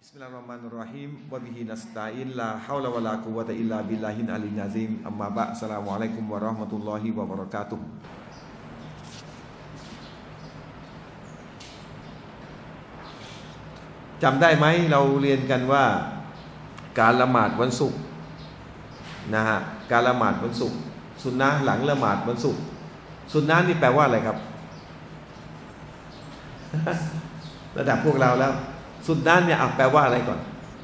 Bismillahirrahmanirrahim. Wa bihi nasta'in la haula wala quwwata illa billahil aliyyil azim. Amma ba'd. Assalamualaikum warahmatullahi wabarakatuh.จำได้ไหมเราเรียนกันว่าการละหมาดวันศุกร์นะฮะการละหมาดวันศุกร์สุนนะห์หลังละหมาดวันศุกร์สุนนะห์นี่แปลว่าอะไรครับ ระดับพวกเราแล้วสุนนะห์เนี่ยแปลว่าอะไรก่อน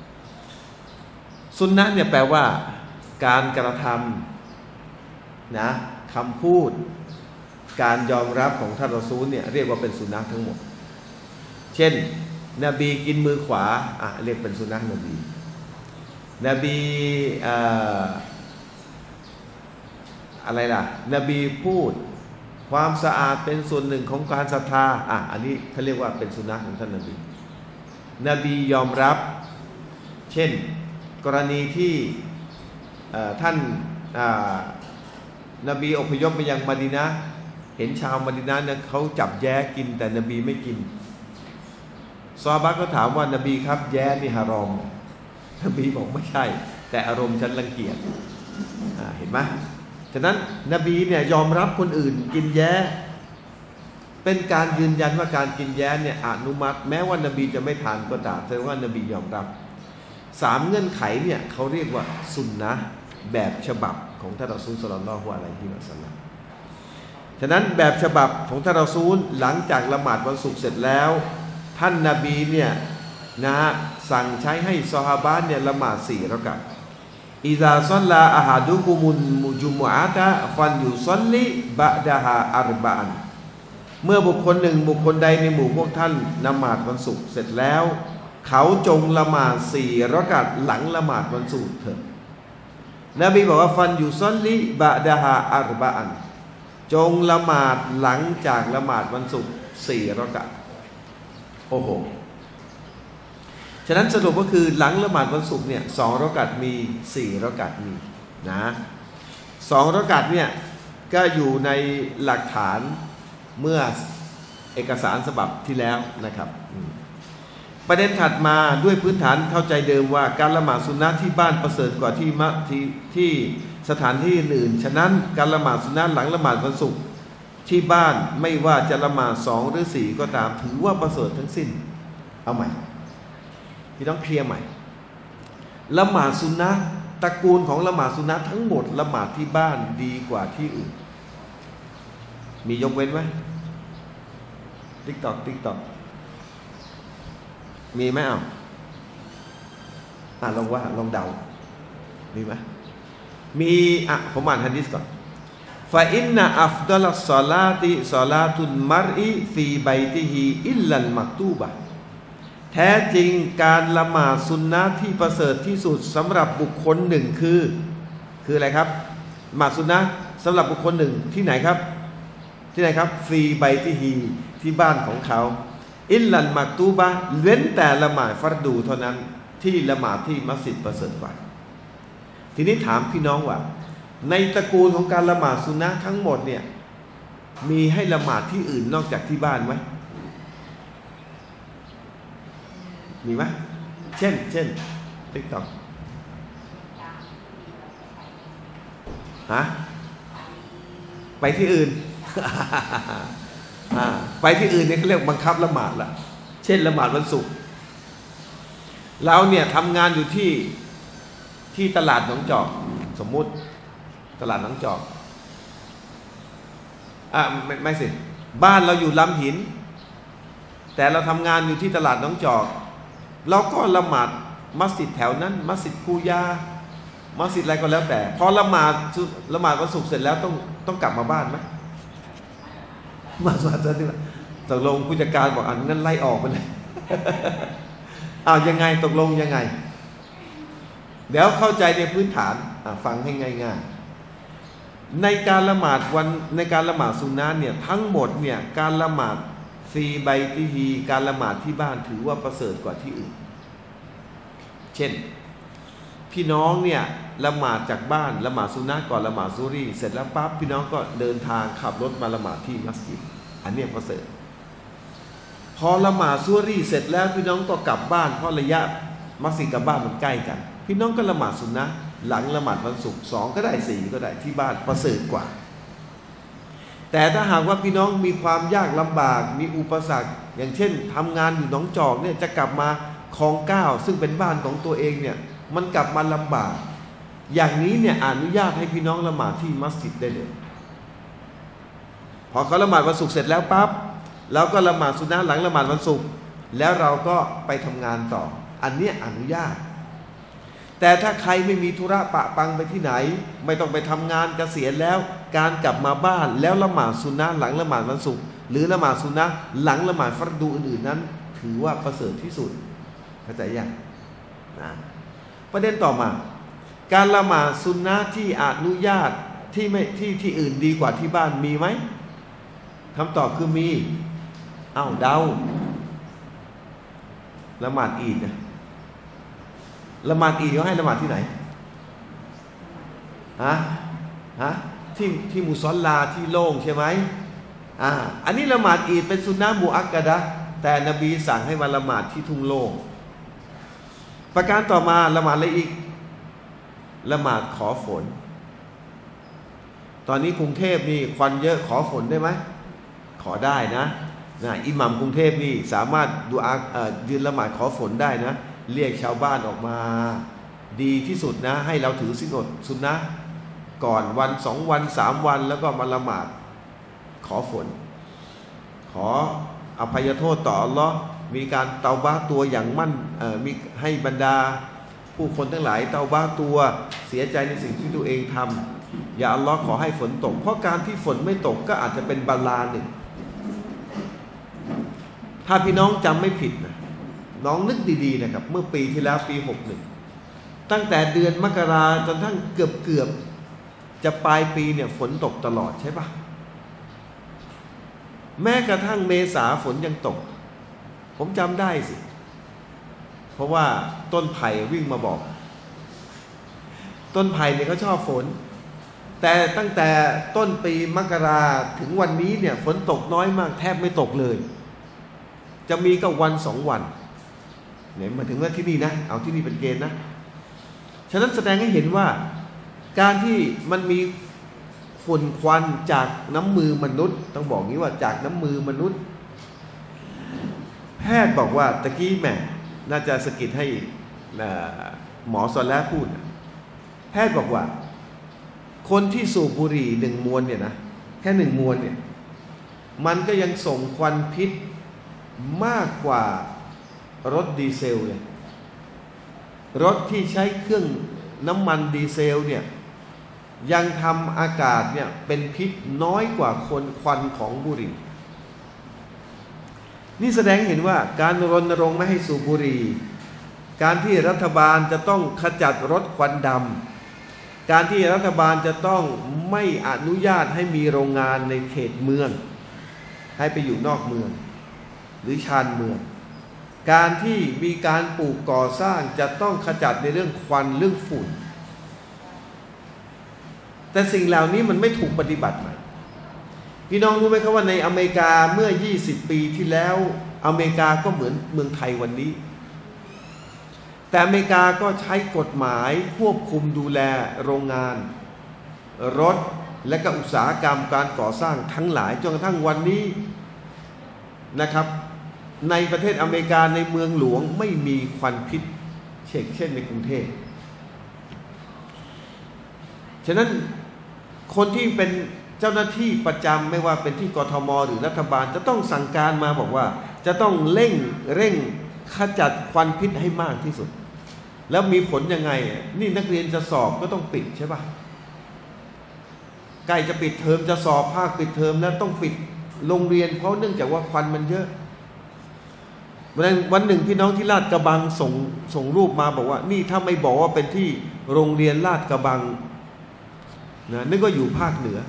สุนนะห์เนี่ยแปลว่าการกระทำนะคำพูดการยอมรับของท่านรอซูลเนี่ยเรียกว่าเป็นสุนนะห์ทั้งหมดเช่นนบีกินมือขวาเรียกเป็นสุนนะห์นบีอะไรล่ะนบีพูดความสะอาดเป็นส่วนหนึ่งของการศรัทธาอันนี้เขาเรียกว่าเป็นสุนนะห์ของท่านนบีนบียอมรับเช่นกรณีที่ท่านนบีอพยพไปยังมะดีนะห์เห็นชาวมะดีนะห์เนี่ยเขาจับแย้กินแต่นบีไม่กินซอฮาบะห์ก็ถามว่านบีครับแย้นี่ฮารอมนบีบอกไม่ใช่แต่อารมณ์ฉันรังเกียจเห็นไหมฉะนั้นนบีเนี่ยยอมรับคนอื่นกินแย้เป็นการยืนยันว่าการกินแย้เนี่ยอนุมัติแม้ว่านบีจะไม่ทานก็ตามแสดงว่านบียอมรับ3เงื่อนไขเนี่ยเขาเรียกว่าสุนนะห์แบบฉบับของท่านรอซูลศ็อลลัลลอฮุอะลัยฮิวะซัลลัมฉะนั้นแบบฉบับของท่านรอซูลหลังจากละหมาดวันศุกร์เสร็จแล้วท่านนบีเนี่ยนะสั่งใช้ให้ซอฮาบะห์เนี่ยละหมาด4 เราะกาอะห์อิซาศ็อลลาอะฮาดุกุมุลมุจุมอะตะฟัลยุศ็อลลิบะดะฮาอัรบะอันเมื่อบุคคลหนึ่งบุคคลใดในหมู่พวกท่านละหมาดวันศุกร์เสร็จแล้วเขาจงละหมาด4 เราะกาอะห์หลังละหมาดวันศุกร์เถิดนบีบอกว่าฟัลยุศ็อลลิบะดะฮาอัรบะอันจงละหมาดหลังจากละหมาดวันศุกร์4 เราะกาอะห์โอ้โหฉะนั้นสรุปก็คือหลังละหมาดวันศุกร์เนี่ย2 เราะกาอะห์มี4 เราะกาอะห์มีนะ2 เราะกาอะห์เนี่ยก็อยู่ในหลักฐานเมื่อเอกสารฉบับที่แล้วนะครับประเด็นถัดมาด้วยพื้นฐานเข้าใจเดิมว่าการละหมาดสุนนะห์ที่บ้านประเสริฐกว่าที่สถานที่อื่นฉะนั้นการละหมาดสุนนะห์หลังละหมาดวันศุกร์ที่บ้านไม่ว่าจะละหมาด2 หรือ 4ก็ตามถือว่าประเสริฐทั้งสิ้นเอาใหม่พี่ต้องเคลียร์ใหม่ละหมาดสุนนะห์ตระกูลของละหมาดสุนนะห์ทั้งหมดละหมาดที่บ้านดีกว่าที่อื่นมียกเว้นไหมติ๊กตอกมีไหมลองว่าลองเดามีไหมมีผมอ่านหะดีษก่อนฟาอินนะอัฟฎอลัสศอลาติศอลาตุลมัรอิฟีบัยติฮิอิลลัลมักตูบะแท้จริงการละหมาดสุนนะห์ที่ประเสริฐที่สุดสำหรับบุคคลหนึ่งคืออะไรครับละหมาดสุนนะห์สำหรับบุคคลหนึ่งที่ไหนครับฟีไบติฮีที่บ้านของเขาอิลลัลมักตูบะเว้นแต่ละหมาดฟัรดูเท่านั้นที่ละหมาดที่มัสยิดประเสริฐกว่าทีนี้ถามพี่น้องว่าในตระกูลของการละหมาดสุนนะห์ทั้งหมดเนี่ยมีให้ละหมาดที่อื่นนอกจากที่บ้านไหมมีไหมเช่นติ๊กต็อกไปที่อื่น ไปที่อื่นเนี่ยเขาเรียกบังคับละหมาดละเช่นละหมาดวันศุกร์เราเนี่ยทำงานอยู่ที่ตลาดหนองจอกสมมุติตลาดหนองจอกไม่สิบ้านเราอยู่ลำหินแต่เราทำงานอยู่ที่ตลาดหนองจอกเราก็ละหมาดมัสยิดแถวนั้นมัสยิดคูยามัสยิดอะไรก็แล้วแต่พอละหมาดวันศุกร์เสร็จแล้วต้องกลับมาบ้านไหมมาสวดเสร็จตกลงผู้จัดการบอกงั้นไล่ออกไปเลยยังไงตกลงยังไงเดี๋ยวเข้าใจในพื้นฐานฟังให้ง่ายๆในการละหมาดสุนนะห์เนี่ยทั้งหมดเนี่ยการละหมาดฟีไบติฮีการละหมาดที่บ้านถือว่าประเสริฐกว่าที่อื่นเช่นพี่น้องเนี่ยละหมาดจากบ้านละหมาดสุนนะห์ก่อนละหมาดซุรีเสร็จแล้วปั๊บพี่น้องก็เดินทางขับรถมาละหมาดที่มัสยิดอันนี้ประเสริฐพอละหมาดซุรีเสร็จแล้วพี่น้องก็กลับบ้านเพราะระยะมัสยิดกับบ้านมันใกล้กันพี่น้องก็ละหมาดสุนนะหลังละหมาดวันศุกร์2ก็ได้4ก็ได้ที่บ้านประเสริฐกว่าแต่ถ้าหากว่าพี่น้องมีความยากลำบากมีอุปสรรคอย่างเช่นทำงานอยู่หนองจอกเนี่ยจะกลับมาคลอง9ซึ่งเป็นบ้านของตัวเองเนี่ยมันกลับมาลำบากอย่างนี้เนี่ยอนุญาตให้พี่น้องละหมาดที่มัสยิดได้เลยพอเขาละหมาดวันศุกร์เสร็จแล้วปั๊บเราก็ละหมาดสุนนะหลังละหมาดวันศุกร์แล้วเราก็ไปทำงานต่ออันนี้อนุญาตแต่ถ้าใครไม่มีธุระปะปังไปที่ไหนไม่ต้องไปทำงานเกษียณแล้วการกลับมาบ้านแล้วละหมาดสุนนะหลังละหมาดวันศุกร์หรือละหมาดสุนนะหลังละหมาดฟัรดูอื่นๆนั้นถือว่าประเสริฐที่สุดเข้าใจยังนะประเด็นต่อมาการละหมาดสุนนะที่อนุญาตที่อื่นดีกว่าที่บ้านมีไหมคำตอบคือมีเดาละหมาดอีดนะละหมาดอีดเขาให้ละหมาดที่ไหนที่มุศอลลาที่โล่งใช่ไหมอันนี้ละหมาดอีดเป็นสุนนะมุอักกะดะห์แต่นบีสั่งให้มาละหมาดที่ทุ่งโล่งประการต่อมาละหมาดอะไรอีกละหมาดขอฝนตอนนี้กรุงเทพนี่ควันเยอะขอฝนได้ไหมขอได้นะอิหมัมกรุงเทพนี่สามารถดูยืนละหมาดขอฝนได้นะเรียกชาวบ้านออกมาดีที่สุดนะให้เราถือศีลอดสุนนะก่อนวัน2วัน3วันแล้วก็มาละหมาดขอฝนขออภัยโทษต่ออัลลอฮ์มีการเตาบะตัวอย่างมั่นมีให้บรรดาผู้คนทั้งหลายเตาบะตัวเสียใจในสิ่งที่ตัวเองทำอย่าอัลลอฮ์ขอให้ฝนตกเพราะการที่ฝนไม่ตกก็อาจจะเป็นบาลาหนึ่งถ้าพี่น้องจำไม่ผิดนะน้องนึกดีๆนะครับเมื่อปีที่แล้วปี61ตั้งแต่เดือนมกราจนทั้งเกือบจะปลายปีเนี่ยฝนตกตลอดใช่ปะแม้กระทั่งเมษาฝนยังตกผมจำได้สิเพราะว่าต้นไผ่วิ่งมาบอกต้นไผ่เนี่ยเขาชอบฝนแต่ตั้งแต่ต้นปีมกราถึงวันนี้เนี่ยฝนตกน้อยมากแทบไม่ตกเลยจะมีก็วัน2วันเนี่ยมาถึงว่าที่นี่นะเอาที่นี่เป็นเกณฑ์นะฉะนั้นแสดงให้เห็นว่าการที่มันมีฝุ่นควันจากน้ำมือมนุษย์ต้องบอกงี้ว่าจากน้ำมือมนุษย์แพทย์บอกว่าตะกี้แม่น่าจะสะกิดให้หมอซอลแล้วพูดแพทย์บอกว่าคนที่สูบบุหรี่1 มวนเนี่ยนะแค่1 มวนเนี่ยมันก็ยังส่งควันพิษมากกว่ารถดีเซลเลยรถที่ใช้เครื่องน้ำมันดีเซลเนี่ยยังทำอากาศเนี่ยเป็นพิษน้อยกว่าควันของบุหรี่นี่แสดงเห็นว่าการรณรงค์ไม่ให้สูบบุหรี่การที่รัฐบาลจะต้องขจัดรถควันดำการที่รัฐบาลจะต้องไม่อนุญาตให้มีโรงงานในเขตเมืองให้ไปอยู่นอกเมืองหรือชานเมืองการที่มีการปลูกก่อสร้างจะต้องขจัดในเรื่องควันเรื่องฝุ่นแต่สิ่งเหล่านี้มันไม่ถูกปฏิบัติมาพี่น้องรู้ไหมครับว่าในอเมริกาเมื่อ20 ปีที่แล้วอเมริกาก็เหมือนเมืองไทยวันนี้แต่อเมริกาก็ใช้กฎหมายควบคุมดูแลโรงงานรถและก็อุตสาหกรรมการก่อสร้างทั้งหลายจนกระทั่งวันนี้นะครับในประเทศอเมริกาในเมืองหลวงไม่มีควันพิษเช่นในกรุงเทพฉะนั้นคนที่เป็นเจ้าหน้าที่ประจำไม่ว่าเป็นที่กทมหรือรัฐบาลจะต้องสั่งการมาบอกว่าจะต้องเร่งขจัดควันพิษให้มากที่สุดแล้วมีผลยังไงนี่นักเรียนจะสอบก็ต้องปิดใช่ปะใกล้จะปิดเทอมจะสอบภาคปิดเทอมแล้วต้องปิดโรงเรียนเพราะเนื่องจากว่าควันมันเยอะวันหนึ่งพี่น้องที่ลาดกระบังส่งรูปมาบอกว่านี่ถ้าไม่บอกว่าเป็นที่โรงเรียนลาดกระบังนะนึกว่าอยู่ภาคเหนือ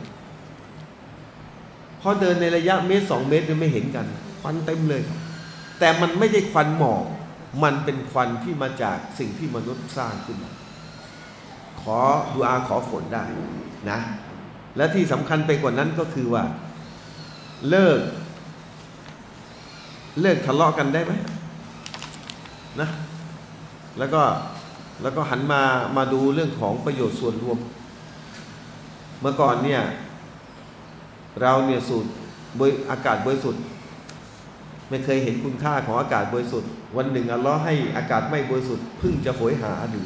พอเดินในระยะ1-2 เมตรไม่เห็นกันควันเต็มเลยแต่มันไม่ใช่ควันหมอกมันเป็นควันที่มาจากสิ่งที่มนุษย์สร้างขึ้นมาขอดุอาขอฝนได้นะและที่สำคัญไปกว่านั้นก็คือว่าเลิกทะเลาะกันได้ไหมนะแล้วก็หันมาดูเรื่องของประโยชน์ส่วนรวมเมื่อก่อนเนี่ยเราเนี่ยสูดอากาศบริสุทธิ์ไม่เคยเห็นคุณค่าของอากาศบริสุทธิ์วันหนึ่งอัลลอฮ์ให้อากาศไม่บริสุทธิ์เพิ่งจะโหยหาหรือ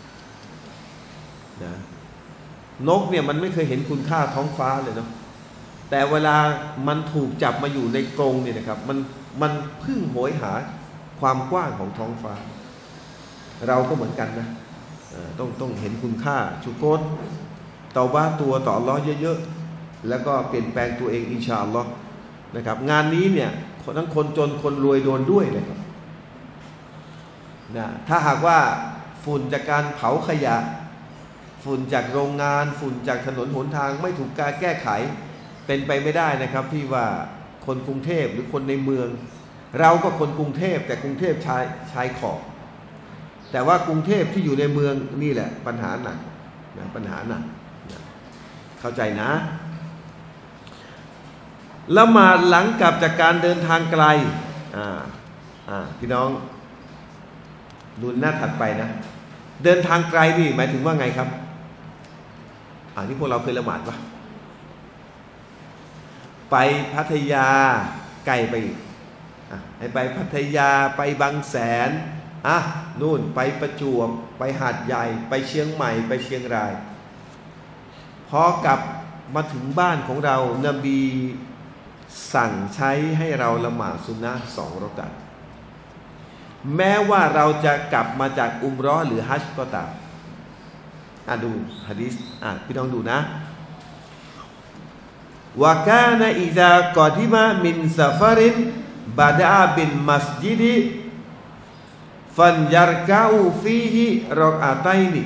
นะนกเนี่ยมันไม่เคยเห็นคุณค่าท้องฟ้าเลยเนาะแต่เวลามันถูกจับมาอยู่ในกรงเนี่ยนะครับมันเพิ่งโหยหาความกว้างของท้องฟ้าเราก็เหมือนกันนะต้องเห็นคุณค่าชุกรเตาบ้าตัวต่ออัลลอฮ์เยอะๆแล้วก็เปลี่ยนแปลงตัวเองอินชาอัลลอฮ์นะครับงานนี้เนี่ยทั้งคนจนคนรวยโดนด้วยนะครับนะถ้าหากว่าฝุ่นจากการเผาขยะฝุ่นจากโรงงานฝุ่นจากถนนหนทางไม่ถูกการแก้ไขเป็นไปไม่ได้นะครับที่ว่าคนกรุงเทพหรือคนในเมืองเราก็คนกรุงเทพแต่กรุงเทพชายขอบแต่ว่ากรุงเทพที่อยู่ในเมืองนี่แหละปัญหาหนักนะปัญหาหนักนะเข้าใจนะละหมาดหลังกลับจากการเดินทางไกลพี่น้องดูหน้าถัดไปนะเดินทางไกลนี่หมายถึงว่าไงครับนี่พวกเราเคยละหมาดปะไปพัทยาไกลไปให้ไปพัทยาไปบางแสนนู่นไปประจวบไปหาดใหญ่ไปเชียงใหม่ไปเชียงรายพอกลับมาถึงบ้านของเรานบีสั่งใช้ให้เราละหมาดซุนนะห์2 รอกะอ์แม้ว่าเราจะกลับมาจากอุมเราะห์หรือฮัจญ์ก็ตามดูหะดีษพี่น้องดูนะวะกานะอิซากอดิมะมินซะฟารินบะดะบินมัสยิดฟันยัรกะอูฟีฮิรอกอะตัยนิ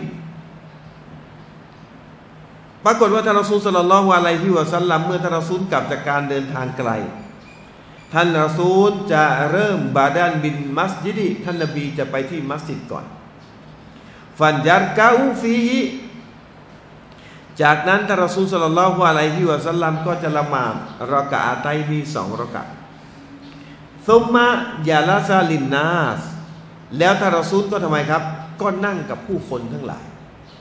ปรากฏว่าท่านรอซูลศ็อลลัลลอฮุอะลัยฮิวะซัลลัมเมื่อท่านรอซูลกลับจากการเดินทางไกลท่านรอซูลจะเริ่มบาดานบินมัสยิดท่านนบีจะไปที่มัสยิดก่อนฟันยัรกะอูฟีฮิจากนั้นท่านรอซูลศ็อลลัลลอฮุอะลัยฮิวะซัลลัมก็จะละหมาดรอกะอะตัยนี2 รอกะอ์ซุมมะยะลาซาลินนาสแล้วท่านรอซูลก็ทำไมครับก็นั่งกับผู้คนทั้งหลาย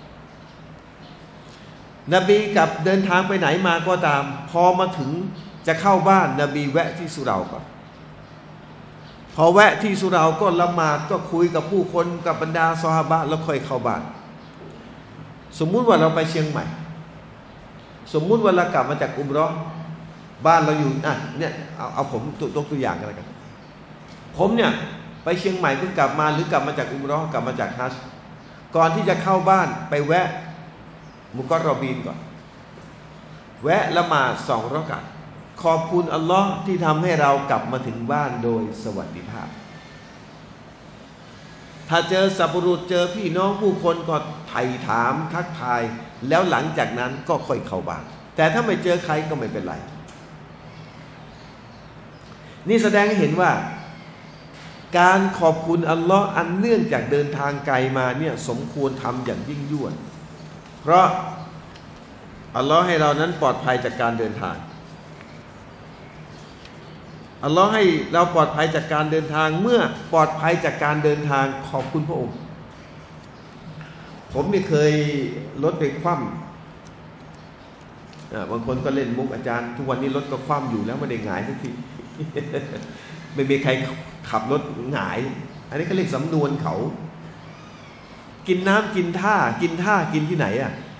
นบีกับเดินทางไปไหนมาก็ตามพอมาถึงจะเข้าบ้านนบีแวะที่สุเหร่าก่อนพอแวะที่สุเหร่าก็ละหมาดก็คุยกับผู้คนกับบรรดาซอฮาบะห์แล้วค่อยเข้าบ้านสมมุติว่าเราไปเชียงใหม่สมมุติว่าเรากลับมาจากอุมเราะห์บ้านเราอยู่เนี่ยเอาผมยกตัวอย่างกันแล้วกันผมเนี่ยไปเชียงใหม่เพิ่งกลับมาหรือกลับมาจากอุมเราะห์กลับมาจากฮัจญ์ก่อนที่จะเข้าบ้านไปแวะมุกอรอบีนก่อนแวะละหมาด2 รอกะอ์ขอบคุณอัลลอฮ์ที่ทำให้เรากลับมาถึงบ้านโดยสวัสดิภาพถ้าเจอสัพพุรุษเจอพี่น้องผู้คนก็ไถ่ถามทักทายแล้วหลังจากนั้นก็ค่อยเข้าบ้านแต่ถ้าไม่เจอใครก็ไม่เป็นไรนี่แสดงให้เห็นว่าการขอบคุณอัลลอฮ์อันเนื่องจากเดินทางไกลมาเนี่ยสมควรทำอย่างยิ่งยวดเพราะอัลลอฮ์ให้เรานั้นปลอดภัยจากการเดินทางอัลลอฮ์ให้เราปลอดภัยจากการเดินทางเมื่อปลอดภัยจากการเดินทางขอบคุณพระองค์ผมไม่เคยรถไปคว่ำบางคนก็เล่นมุกอาจารย์ทุกวันนี้รถก็คว่ำอยู่แล้วไม่ได้หงายสักที ไม่มีใครขับรถหงายอันนี้เขาเรียกสำนวนเขากินน้ำกินท่ากินที่ไหน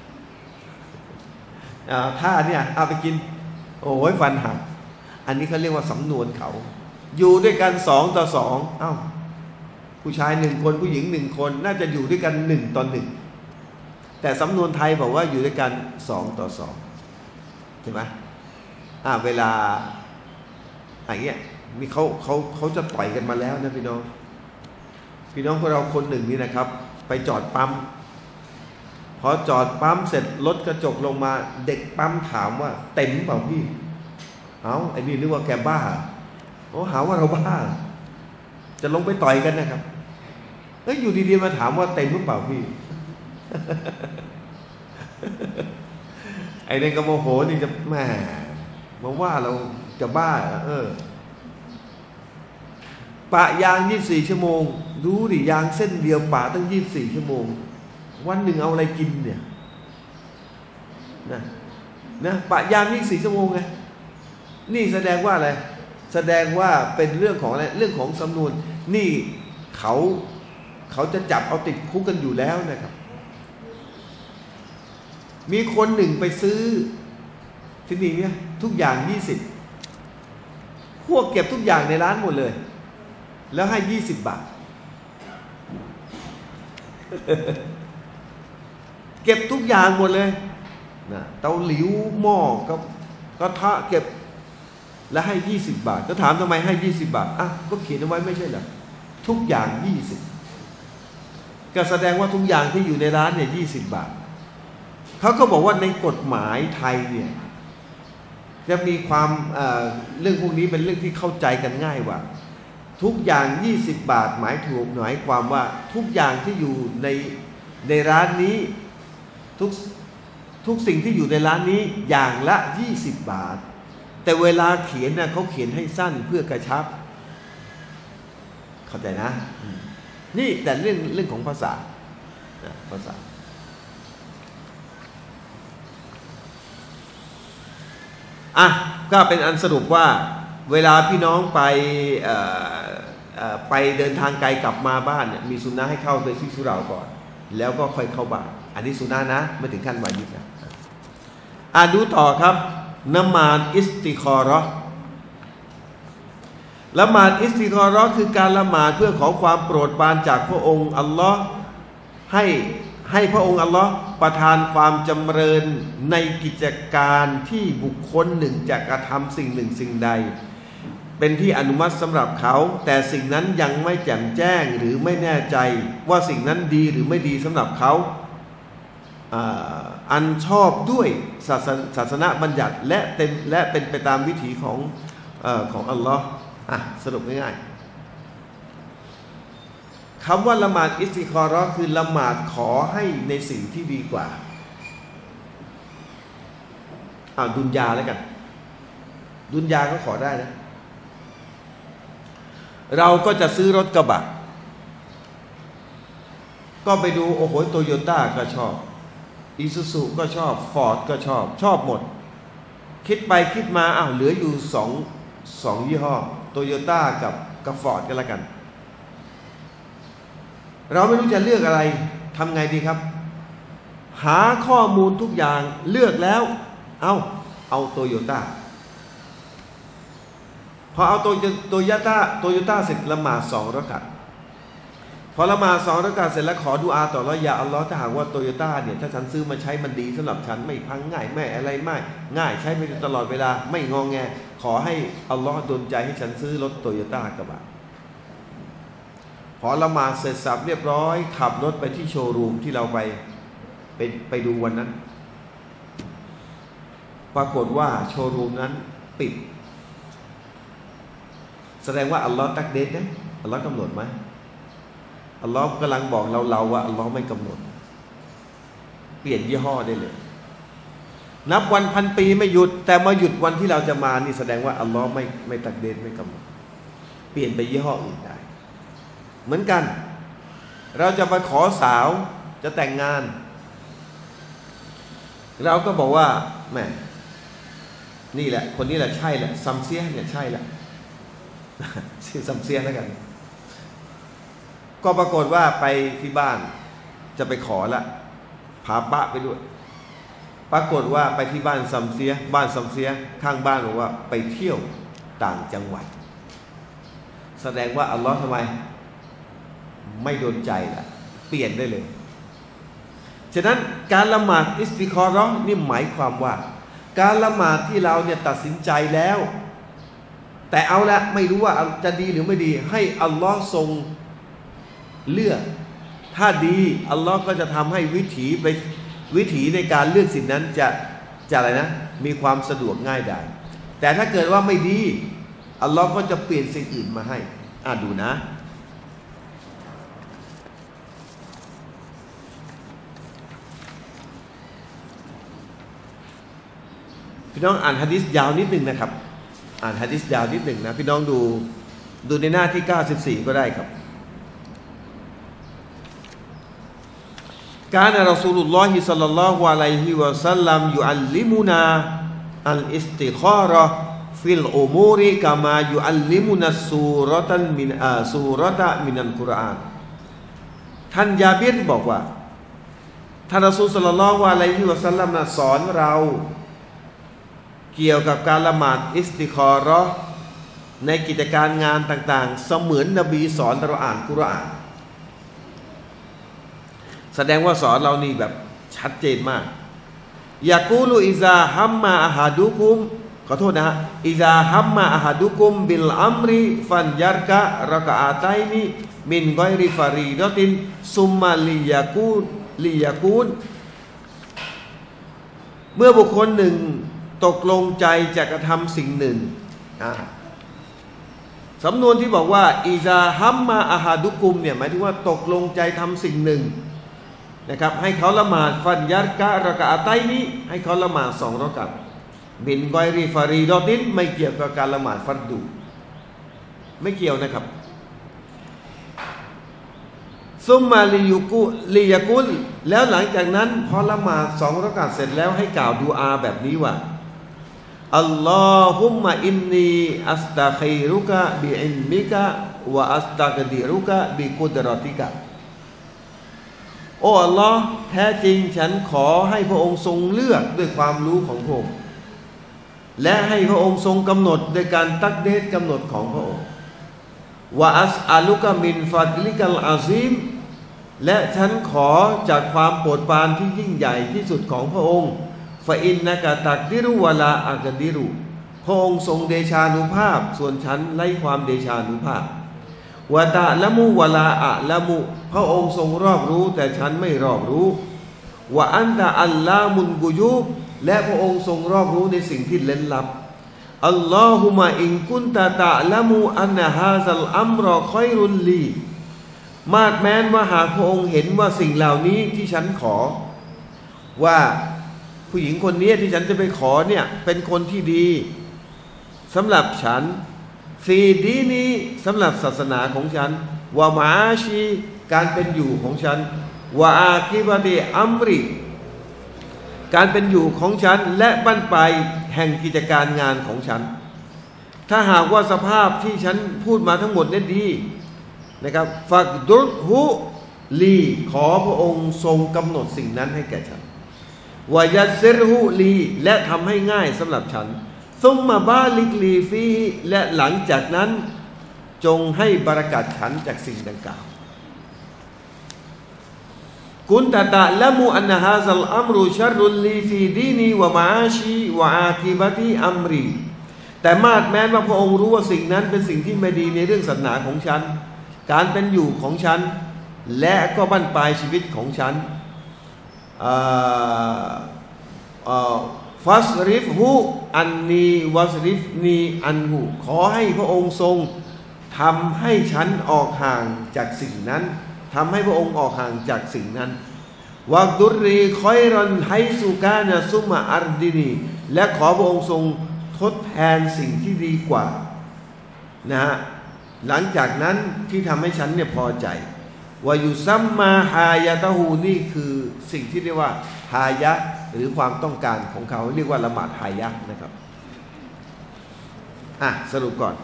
ท่าเนี่ยเอาไปกินโอ้ยฟันหักอันนี้เขาเรียกว่าสำนวนเขาอยู่ด้วยกัน2 ต่อ 2ผู้ชาย1 คนผู้หญิง1 คนน่าจะอยู่ด้วยกัน1 ต่อ 1แต่สำนวนไทยบอกว่าอยู่ด้วยกัน2 ต่อ 2ใช่ไหมเวลาอย่างเงี้ยนี่เขาจะต่อยกันมาแล้วนะพี่น้องพวกเราคนหนึ่งนี่นะครับไปจอดปั๊มพอจอดปั๊มเสร็จรถกระจกลงมาเด็กปั๊มถามว่าเต็มเปล่าพี่ไอ้นี่นึกว่าแกบ้าหาว่าเราบ้าจะลงไปต่อยกันนะครับอยู่ดีๆมาถามว่าเต็มหรือเปล่าพี่ ไอ้นี่ก็โมโหนี่จะแหมมาว่าเราจะบ้าปะยาง24ชั่วโมงดูดิยางเส้นเดียวปะตั้ง24ชั่วโมงวันหนึ่งเอาอะไรกินเนี่ยนะปะยาง24ชั่วโมงไงนี่แสดงว่าอะไรแสดงว่าเป็นเรื่องของอะไรเรื่องของสำนวนนี่เขาจะจับเอาติดคุกกันอยู่แล้วนะครับมีคนหนึ่งไปซื้อที่นี่เนี่ยทุกอย่าง20พวกเก็บทุกอย่างในร้านหมดเลยแล้วให้20 บาท เก็บทุกอย่างหมดเลยนะเตาหลิวหม้อกระทะเก็บแล้วให้20 บาทก็ถามทำไมให้20 บาทอ่ะก็เขียนเอาไว้ไม่ใช่เหรอทุกอย่าง20ก็แสดงว่าทุกอย่างที่อยู่ในร้านเนี่ย20 บาทเขาก็บอกว่าในกฎหมายไทยเนี่ยจะมีความเรื่องพวกนี้เป็นเรื่องที่เข้าใจกันง่ายว่าทุกอย่าง20 บาทหมายความว่าทุกอย่างที่อยู่ในร้านนี้ทุกสิ่งที่อยู่ในร้านนี้อย่างละ20 บาทแต่เวลาเขียนนะเขาเขียนให้สั้นเพื่อกระชับเข้าใจนะนี่แต่เรื่องของภาษาก็เป็นอันสรุปว่าเวลาพี่น้องไปเดินทางไกลกลับมาบ้านเนี่ยมีสุนนะให้เข้าไปที่สุเหร่าก่อนแล้วก็ค่อยเข้าบ้านอันนี้สุนนะนะไม่ถึงขั้นวาญิบนะดูต่อครับละหมาดอิสติคอเราะห์ละหมาดอิสติคอเราะห์คือการละหมาดเพื่อขอความโปรดปรานจากพระองค์อัลลอฮ์ให้พระองค์อัลลอฮ์ประทานความจำเริญในกิจการที่บุคคลหนึ่งจะกระทำสิ่งหนึ่งสิ่งใดเป็นที่อนุมัติสำหรับเขาแต่สิ่งนั้นยังไม่แจ่มแจ้งหรือไม่แน่ใจว่าสิ่งนั้นดีหรือไม่ดีสำหรับเขาอันชอบด้วยศาสนาบัญญัติและเป็นไปตามวิถีของอัลลอฮ์สรุปง่ายๆคำว่าละหมาดอิสติคอเราะห์คือละหมาดขอให้ในสิ่งที่ดีกว่าดุนยาแล้วกันดุนยาก็ขอได้นะเราก็จะซื้อรถกระบะก็ไปดูโอ้โหโตโยต้าก็ชอบอีซูซุก็ชอบฟอร์ดก็ชอบหมดคิดไปคิดมาเหลืออยู่สองยี่ห้อโตโยต้ากับฟอร์ดกันละกันเราไม่รู้จะเลือกอะไรทำไงดีครับหาข้อมูลทุกอย่างเลือกแล้วเอาโตโยต้าพอเอาโตโยต้าเสร็จละหมาด2 เราะกาตพอละหมาด2 เราะกาตเสร็จแล้วขอดุอาต่อแล้วอย่าอัลลอฮ์ถ้าหากว่าโตโยต้าเนี่ยถ้าฉันซื้อมาใช้มันดีสำหรับฉันไม่พังง่ายไม่อะไรไม่ง่ายใช้ไปตลอดเวลาไม่งอแงขอให้อัลลอฮ์ดลใจให้ฉันซื้อรถโตโยต้ากระบะพอละหมาดเสร็จสับเรียบร้อยขับรถไปที่โชว์รูมที่เราไปดูวันนั้นปรากฏว่าโชว์รูมนั้นปิดแสดงว่าอัลลอฮ์ตักเดทนะอัลลอฮ์กำหนดไหมอัลลอฮ์กำลังบอกเราว่าอัลลอฮ์ไม่กำหนดเปลี่ยนยี่ห้อได้เลยนับวันพันปีไม่หยุดแต่มาหยุดวันที่เราจะมานี่แสดงว่าอัลลอฮ์ไม่ตักเดทไม่กำหนดเปลี่ยนไปยี่ห้ออื่นได้เหมือนกันเราจะไปขอสาวจะแต่งงานเราก็บอกว่าแม่นี่แหละคนนี้แหละใช่แหละซัมเซียเนี่ยใช่แหละชื่อซัมเซียแล้วกันก็ปรากฏว่าไปที่บ้านจะไปขอละพาปะไปด้วยปรากฏว่าไปที่บ้านซัมเซียข้างบ้านบอกว่าไปเที่ยวต่างจังหวัดแสดงว่าอัลลอฮ์ทำไมไม่โดนใจละเปลี่ยนได้เลยฉะนั้นการละหมาดอิสติคอเราะห์นี่หมายความว่าการละหมาดที่เราเนี่ยตัดสินใจแล้วแต่เอาละไม่รู้ว่าจะดีหรือไม่ดีให้อัลลอฮ์ทรงเลือกถ้าดีอัลลอฮ์ก็จะทำให้วิถีในการเลือกสิ่งนั้นจะอะไรนะมีความสะดวกง่ายได้แต่ถ้าเกิดว่าไม่ดีอัลลอฮ์ก็จะเปลี่ยนสิ่งอื่นมาให้ดูนะพี่น้องอ่านหะดีษยาวนิดนึงนะครับอ่านหะดีษยาวนิดนึงนะพี่น้องดูดูในหน้าที่94ก็ได้ครับกานะรอซูลุลลอฮิศ็อลลัลลอฮุอะลัยฮิวะซัลลัมยุอัลลิมุนาอัลอิสติฆาระห์ฟิลอุมูริกามายุอัลลิมุนัสซูเราะตันมินซูเราะตะมินัลกุรอานท่านยาบิรบอกว่าท่านรอซูลศ็อลลัลลอฮุอะลัยฮิวะซัลลัมสอนเราเกี่ยวกับการละหมาดอิสติฆาระห์ในกิจการงานต่างๆเสมือนนบีสอนเราอ่านกุรอานแสดงว่าสอนเรานี่แบบชัดเจนมากยากูลูอิซาฮัมมาอะฮาดุกุมขอโทษนะฮะอิซาฮัมมาอะฮาดุกุมบิลอัมริฟันยัรกะรอกะอาตัยนีมินกอยริฟารีดอตินซุมมาลิยากูนเมื่อบุคคลหนึ่งตกลงใจจะกระทำสิ่งหนึ่งสำนวนที่บอกว่าอิซาฮัมมาอะฮาดุกุมเนี่ยหมายถึงว่าตกลงใจทำสิ่งหนึ่งนะครับให้เขาละหมาดฟันยัรกะรอกะอาตัยนี้ให้เขาละหมาด2 รอกะอะห์บินกอยริฟารีดอตินไม่เกี่ยวกับการละหมาดฟัรดูไม่เกี่ยวนะครับซุมมาลิยากุลแล้วหลังจากนั้นพอละหมาด2 รอกะอะห์เสร็จแล้วให้กล่าวดุอาแบบนี้ว่าอัลลอฮุมมะอินนีอัสตัฆิรุกะบิอิลมิกะวะอัสตักดิรุกะบิกุดรอติกะโอ้อัลลอฮ์แท้จริงฉันขอให้พระองค์ทรงเลือกด้วยความรู้ของพระองค์และให้พระองค์ทรงกำหนดโดยการตักเดชกำหนดของพระองค์วะอัสอาลุกะมินฟัดลิกัลอาซีมและฉันขอจากความโปรดปรานที่ยิ่งใหญ่ที่สุดของพระองค์ฟะอินนะกะตักดิรุวะลาอักดิรุพระองค์ทรงเดชานุภาพส่วนฉันไร้ความเดชานุภาพวะตะละมุวะลาอะละมุพระองค์ทรงรอบรู้แต่ฉันไม่รอบรู้วะอันตะอัลลามุนกุยูบและพระองค์ทรงรอบรู้ในสิ่งที่เร้นลับอัลลอฮุมะอินกุนตะตะละมูอันนะฮาซัลอัมรอคอยรุลลีมาดแม้นว่าหากพระองค์เห็นว่าสิ่งเหล่านี้ที่ฉันขอว่าผู้หญิงคนนี้ที่ฉันจะไปขอเนี่ยเป็นคนที่ดีสำหรับฉันฟีดีนี้สำหรับศาสนาของฉันวะมาชีการเป็นอยู่ของฉันวะอาคิบะติอัมริการเป็นอยู่ของฉันและบั้นปลายแห่งกิจการงานของฉันถ้าหากว่าสภาพที่ฉันพูดมาทั้งหมดนั้นดีนะครับฟักดุรฮุลีขอพระองค์ทรงกำหนดสิ่งนั้นให้แก่ฉันวายัสซิรฮุลีและทำให้ง่ายสำหรับฉันซุมมาบาลิกลีฟีและหลังจากนั้นจงให้บารกัตฉันจากสิ่งดังกล่าวกุนตะตะละมูอันนะฮาซัลอัมรุชัรรุลลีฟีดีนีวะมาอาชีวะอาคิบะติอัมรีแต่มาดแม้ว่าพระองค์รู้ว่าสิ่งนั้นเป็นสิ่งที่ไม่ดีในเรื่องศาสนาของฉันการเป็นอยู่ของฉันและก็บั้นปลายชีวิตของฉันฟัสริฟฮูอันนีวัสริฟนีอันหูขอให้พระองค์ทรงทำให้ฉันออกห่างจากสิ่งนั้นทำให้พระองค์ออกห่างจากสิ่งนั้นวักดุรีคอยรอนไฮสุกานะซุมาอัรดินีและขอพระองค์ทรงทดแทนสิ่งที่ดีกว่านะฮะหลังจากนั้นที่ทำให้ฉันเนี่ยพอใจวายุซัมมาฮายะตะฮูนี่คือสิ่งที่เรียกว่าฮายะหรือความต้องการของเขาเรียกว่าละหมาดฮายะนะครับสรุปก่อน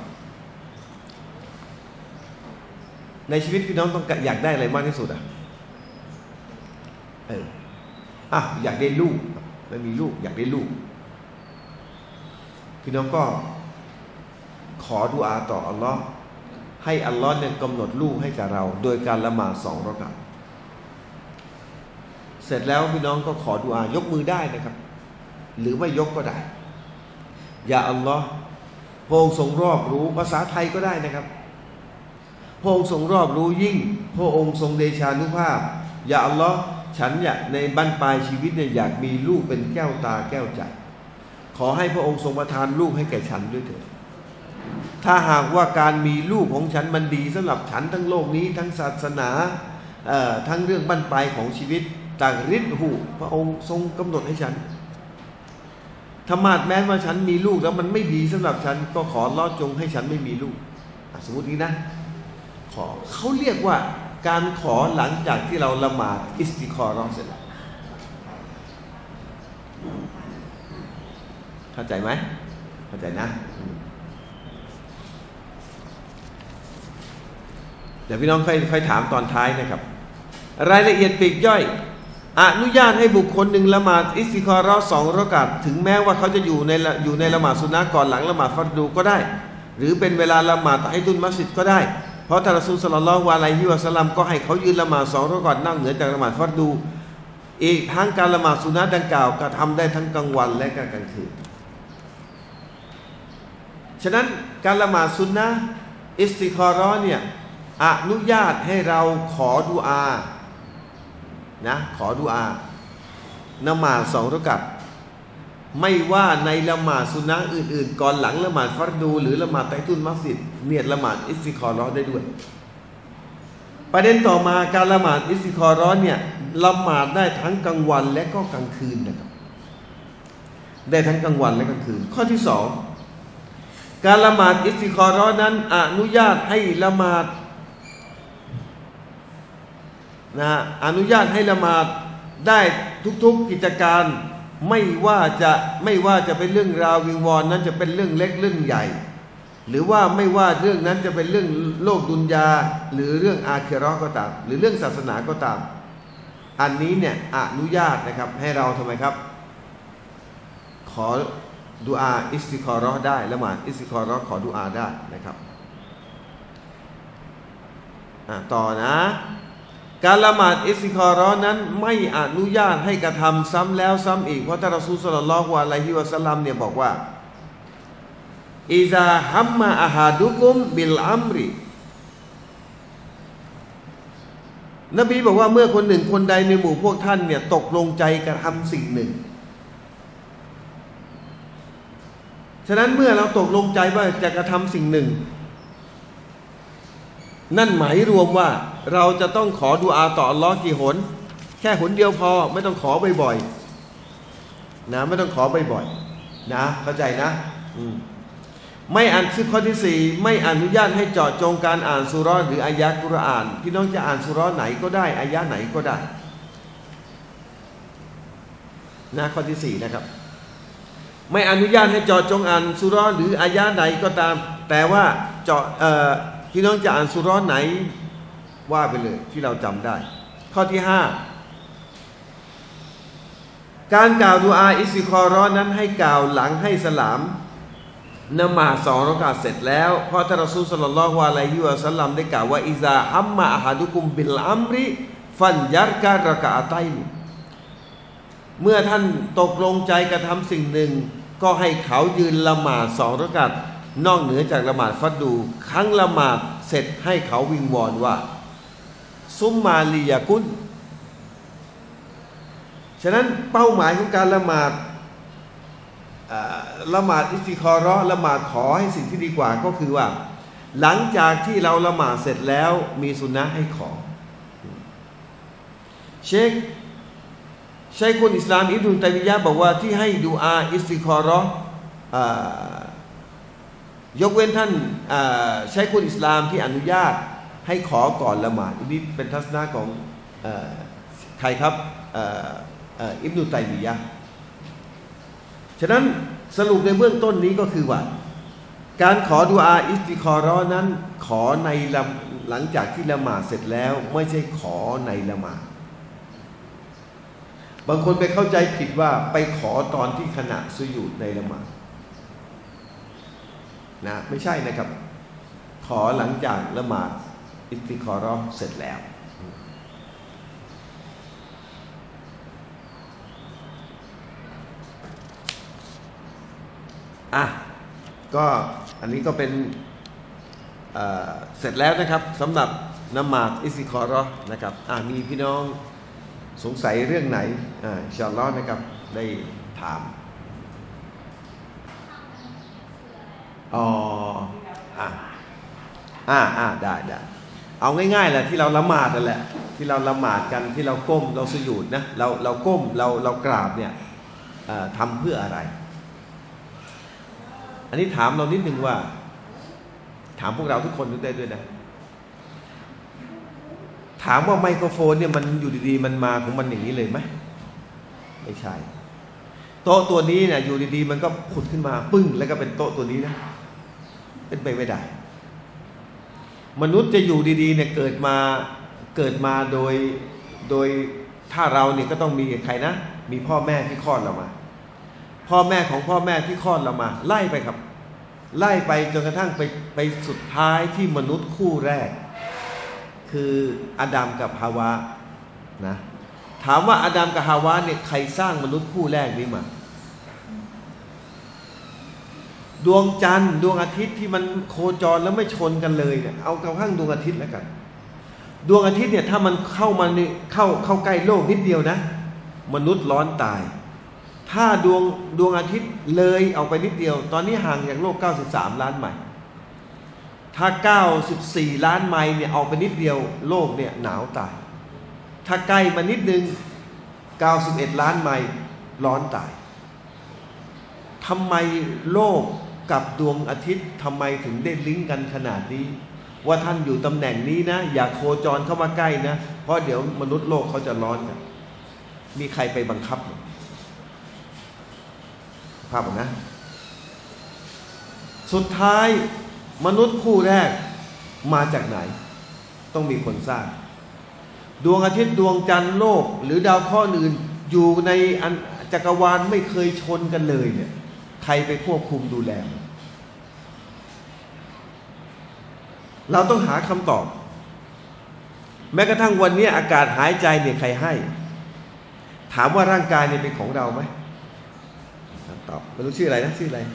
ในชีวิตพี่น้องต้องอยากได้อะไรมากที่สุดอยากได้ลูกไม่มีลูกอยากได้ลูกพี่น้องก็ขอดุอาต่ออัลลอฮ์ให้อัลลอฮ์เนี่ยกำหนดลูกให้กับเราโดยการละหมาด2 รอกะอะห์เสร็จแล้วพี่น้องก็ขอดุอายกมือได้นะครับหรือไม่ยกก็ได้ยาอัลลอฮ์พระองค์ทรงรอบรู้ภาษาไทยก็ได้นะครับพระองค์ทรงรอบรู้ยิ่งพระองค์ทรงเดชานุภาพยาอัลลอฮ์ฉันอยากในบั้นปลายชีวิตเนี่ยอยากมีลูกเป็นแก้วตาแก้วใจขอให้พระองค์ทรงประทานลูกให้แก่ฉันด้วยเถิดถ้าหากว่าการมีลูกของฉันมันดีสำหรับฉันทั้งโลกนี้ทั้งศาสนาทั้งเรื่องบั้นปลายของชีวิตต่างฤทธิ์หูพระองค์ทรงกำหนดให้ฉันธรรมะแม้ว่าฉันมีลูกแล้วมันไม่ดีสำหรับฉันก็ขอลอดจงให้ฉันไม่มีลูกสมมตินี้นะขอเขาเรียกว่าการขอหลังจากที่เราละหมาดอิสติคอเราะห์เสร็จแล้วเข้าใจไหมเข้าใจนะเดี๋ยวพี่น้องค่อยถามตอนท้ายนะครับรายละเอียดปลีกย่อยอนุญาตให้บุคคลหนึ่งละหมาดอิสติคอเราะห์2 รอกาตถึงแม้ว่าเขาจะอยู่ในละหมาดซุนนะห์ก่อนหลังละหมาดฟัรดูก็ได้หรือเป็นเวลาละหมาดตะฮิยะตุลมัสยิดก็ได้เพราะท่านรอซูล ศ็อลลัลลอฮุอะลัยฮิวะซัลลัมก็ให้เขายืนละหมาด2 รอกาตนอกเหนือจากละหมาดฟัรดูอีกทั้งการละหมาดซุนนะห์ดังกล่าวกระทำได้ทั้งกลางวันและกลางคืนฉะนั้นการละหมาดซุนนะห์อิสติคอเราะห์เนี่ยอนุญาตให้เราขอดุอานะขอดุอาละหมาด2 รอกาตไม่ว่าในละหมาดซุนนะห์อื่นๆก่อนหลังละหมาดฟัรดูหรือละหมาดตะฮิยะตุลมัสยิดเนียดละหมาดอิสติคอเราะห์ได้ด้วยประเด็นต่อมาการละหมาดอิสติคอเราะห์เนี่ยละหมาดได้ทั้งกลางวันและก็กลางคืนนะครับได้ทั้งกลางวันและกลางคืนข้อที่2การละหมาดอิสติคอเราะห์นั้นอนุญาตให้ละหมาดอนุญาตให้ละหมาดได้ทุกๆกิจการไม่ว่าจะเป็นเรื่องราววิงวอนนั้นจะเป็นเรื่องเล็กเรื่องใหญ่หรือว่าไม่ว่าเรื่องนั้นจะเป็นเรื่องโลกดุนยาหรือเรื่องอาคิเราะห์ก็ตามหรือเรื่องศาสนาก็ตามอันนี้เนี่ยอนุญาตนะครับให้เราทำไมครับขอดุอาอิสติคอเราะห์ได้ละหมาดอิสติคอเราะห์ขอดุอาได้นะครับต่อนะการละหมาดอิสติคอเราะห์นั้นไม่อนุญาตให้กระทำซ้ำแล้วซ้ำอีกเพราะท่านรอซูล ศ็อลลัลลอฮุอะลัยฮิวะซัลลัมเนี่ยบอกว่าอิซาฮัมมะอะฮาดุกุมบิลอัมรินบีบอกว่าเมื่อคนหนึ่งคนใดในหมู่พวกท่านเนี่ยตกลงใจกระทำสิ่งหนึ่งฉะนั้นเมื่อเราตกลงใจว่าจะกระทำสิ่งหนึ่งนั่นหมายรวมว่าเราจะต้องขอดุอาต่ออัลเลาะห์กี่หนแค่หนเดียวพอไม่ต้องขอบ่อยๆนะไม่ต้องขอบ่อยๆนะเข้าใจนะไม่อ่านข้อที่4ไม่อนุญาตให้เจาะจงการอ่านซูเราะห์หรืออายะห์กุรอานพี่น้องจะอ่านซูเราะห์ไหนก็ได้อายะห์ไหนก็ได้นะข้อที่4นะครับไม่อนุญาตให้เจาะจงอ่านซูเราะห์หรืออายะห์ไหนก็ตามแต่ว่าเจาะพี่น้องจะอ่านซูเราะห์ไหนว่าไปเลยที่เราจำได้ข้อที่5การกล่าวดุอาอิสติคอเราะห์นั้นให้กล่าวหลังให้สลามละหมาด2 รอกาตเสร็จแล้วเพราะท่านรอซูล ศ็อลลัลลอฮุอะลัยฮิวะซัลลัมได้กล่าวว่าอิซาฮัมมะอะฮาดุกุมบิลอัมริฟันยัรกะรอกะอะตัยเมื่อท่านตกลงใจกระทำสิ่งหนึ่งก็ให้เขายืนละหมาด2 รอกาตนอกเหนือจากละหมาดฟัรดูครั้งละหมาดเสร็จให้เขาวิงวอนว่าซุมมาลียะกุนฉะนั้นเป้าหมายของการละหมาดอิสติคอเราะห์ละหมาดขอให้สิ่งที่ดีกว่าก็คือว่าหลังจากที่เราละหมาดเสร็จแล้วมีสุนนะห์ให้ขอเชคคนอิสลามอิบนุตัยมียะห์บอกว่าที่ให้ดุอาอิสติคอเราะห์ยกเว้นท่านใช้คนอิสลามที่อนุญาตให้ขอก่อนละหมาดนี่เป็นทัศนะของใครครับอิบนุตัยมียะห์ฉะนั้นสรุปในเบื้องต้นนี้ก็คือว่าการขอดุอาอิสติคอเราะห์นั้นขอในหลังจากที่ละหมาดเสร็จแล้วไม่ใช่ขอในละหมาดบางคนไปเข้าใจผิดว่าไปขอตอนที่ขณะสุญูดในละหมาดนะไม่ใช่นะครับขอหลังจากละหมาดอิสติคอเราะห์เสร็จแล้วก็อันนี้ก็เป็นเสร็จแล้วนะครับสำหรับละหมาดอิสติคอเราะห์นะครับมีพี่น้องสงสัยเรื่องไหนอินชาอัลลอฮ์นะครับได้ถามได้เอาง่ายๆแหละที่เราละหมาดนั่นแหละที่เราละหมาดกันที่เราก้มเราสุญูดนะเราก้มเรากราบเนี่ยทำเพื่ออะไรอันนี้ถามเรานิดนึงว่าถามพวกเราทุกคนได้ด้วยนะถามว่าไมโครโฟนเนี่ยมันอยู่ดีๆมันมาของมันอย่างนี้เลยไหมไม่ใช่โต๊ะตัวนี้เนี่ยอยู่ดีๆมันก็ผุดขึ้นมาปึ้งแล้วก็เป็นโต๊ะตัวนี้นะเป็นไปไม่ได้มนุษย์จะอยู่ดีๆเนี่ยเกิดมาโดยถ้าเราเนี่ยก็ต้องมีใครนะมีพ่อแม่ที่คลอดเรามาพ่อแม่ของพ่อแม่ที่คลอดเรามาไล่ไปครับไล่ไปจนกระทั่งไปสุดท้ายที่มนุษย์คู่แรกคืออาดัมกับฮาวานะถามว่าอาดัมกับฮาวาเนี่ยใครสร้างมนุษย์คู่แรกนี้มาดวงจันทร์ดวงอาทิตย์ที่มันโคจรแล้วไม่ชนกันเลยเนี่ยเอากระทั่งดวงอาทิตย์แล้วกันดวงอาทิตย์เนี่ยถ้ามันเข้ามาเข้าใกล้โลกนิดเดียวนะมนุษย์ร้อนตายถ้าดวงอาทิตย์เลยออกไปนิดเดียวตอนนี้ห่างจากโลก93ล้านไมล์ถ้า94ล้านไมล์เนี่ยออกไปนิดเดียวโลกเนี่ยหนาวตายถ้าใกล้มานิดนึง91ล้านไมล์ร้อนตายทำไมโลกกับดวงอาทิตย์ทำไมถึงได้ลิงก์กันขนาดนี้ว่าท่านอยู่ตำแหน่งนี้นะอย่าโคจรเข้ามาใกล้นะเพราะเดี๋ยวมนุษย์โลกเขาจะร้อนกันมีใครไปบังคับไหมภาพนะสุดท้ายมนุษย์คู่แรกมาจากไหนต้องมีคนสร้างดวงอาทิตย์ดวงจันทร์โลกหรือดาวเคราะห์อื่นอยู่ในจักรวาลไม่เคยชนกันเลยเนี่ยใครไปควบคุมดูแลเราต้องหาคำตอบแม้กระทั่งวันนี้อากาศหายใจเนี่ยใครให้ถามว่าร่างกายเนี่ยเป็นของเราไหมตอบไม่รู้ชื่ออะไรนะชื่ออะไร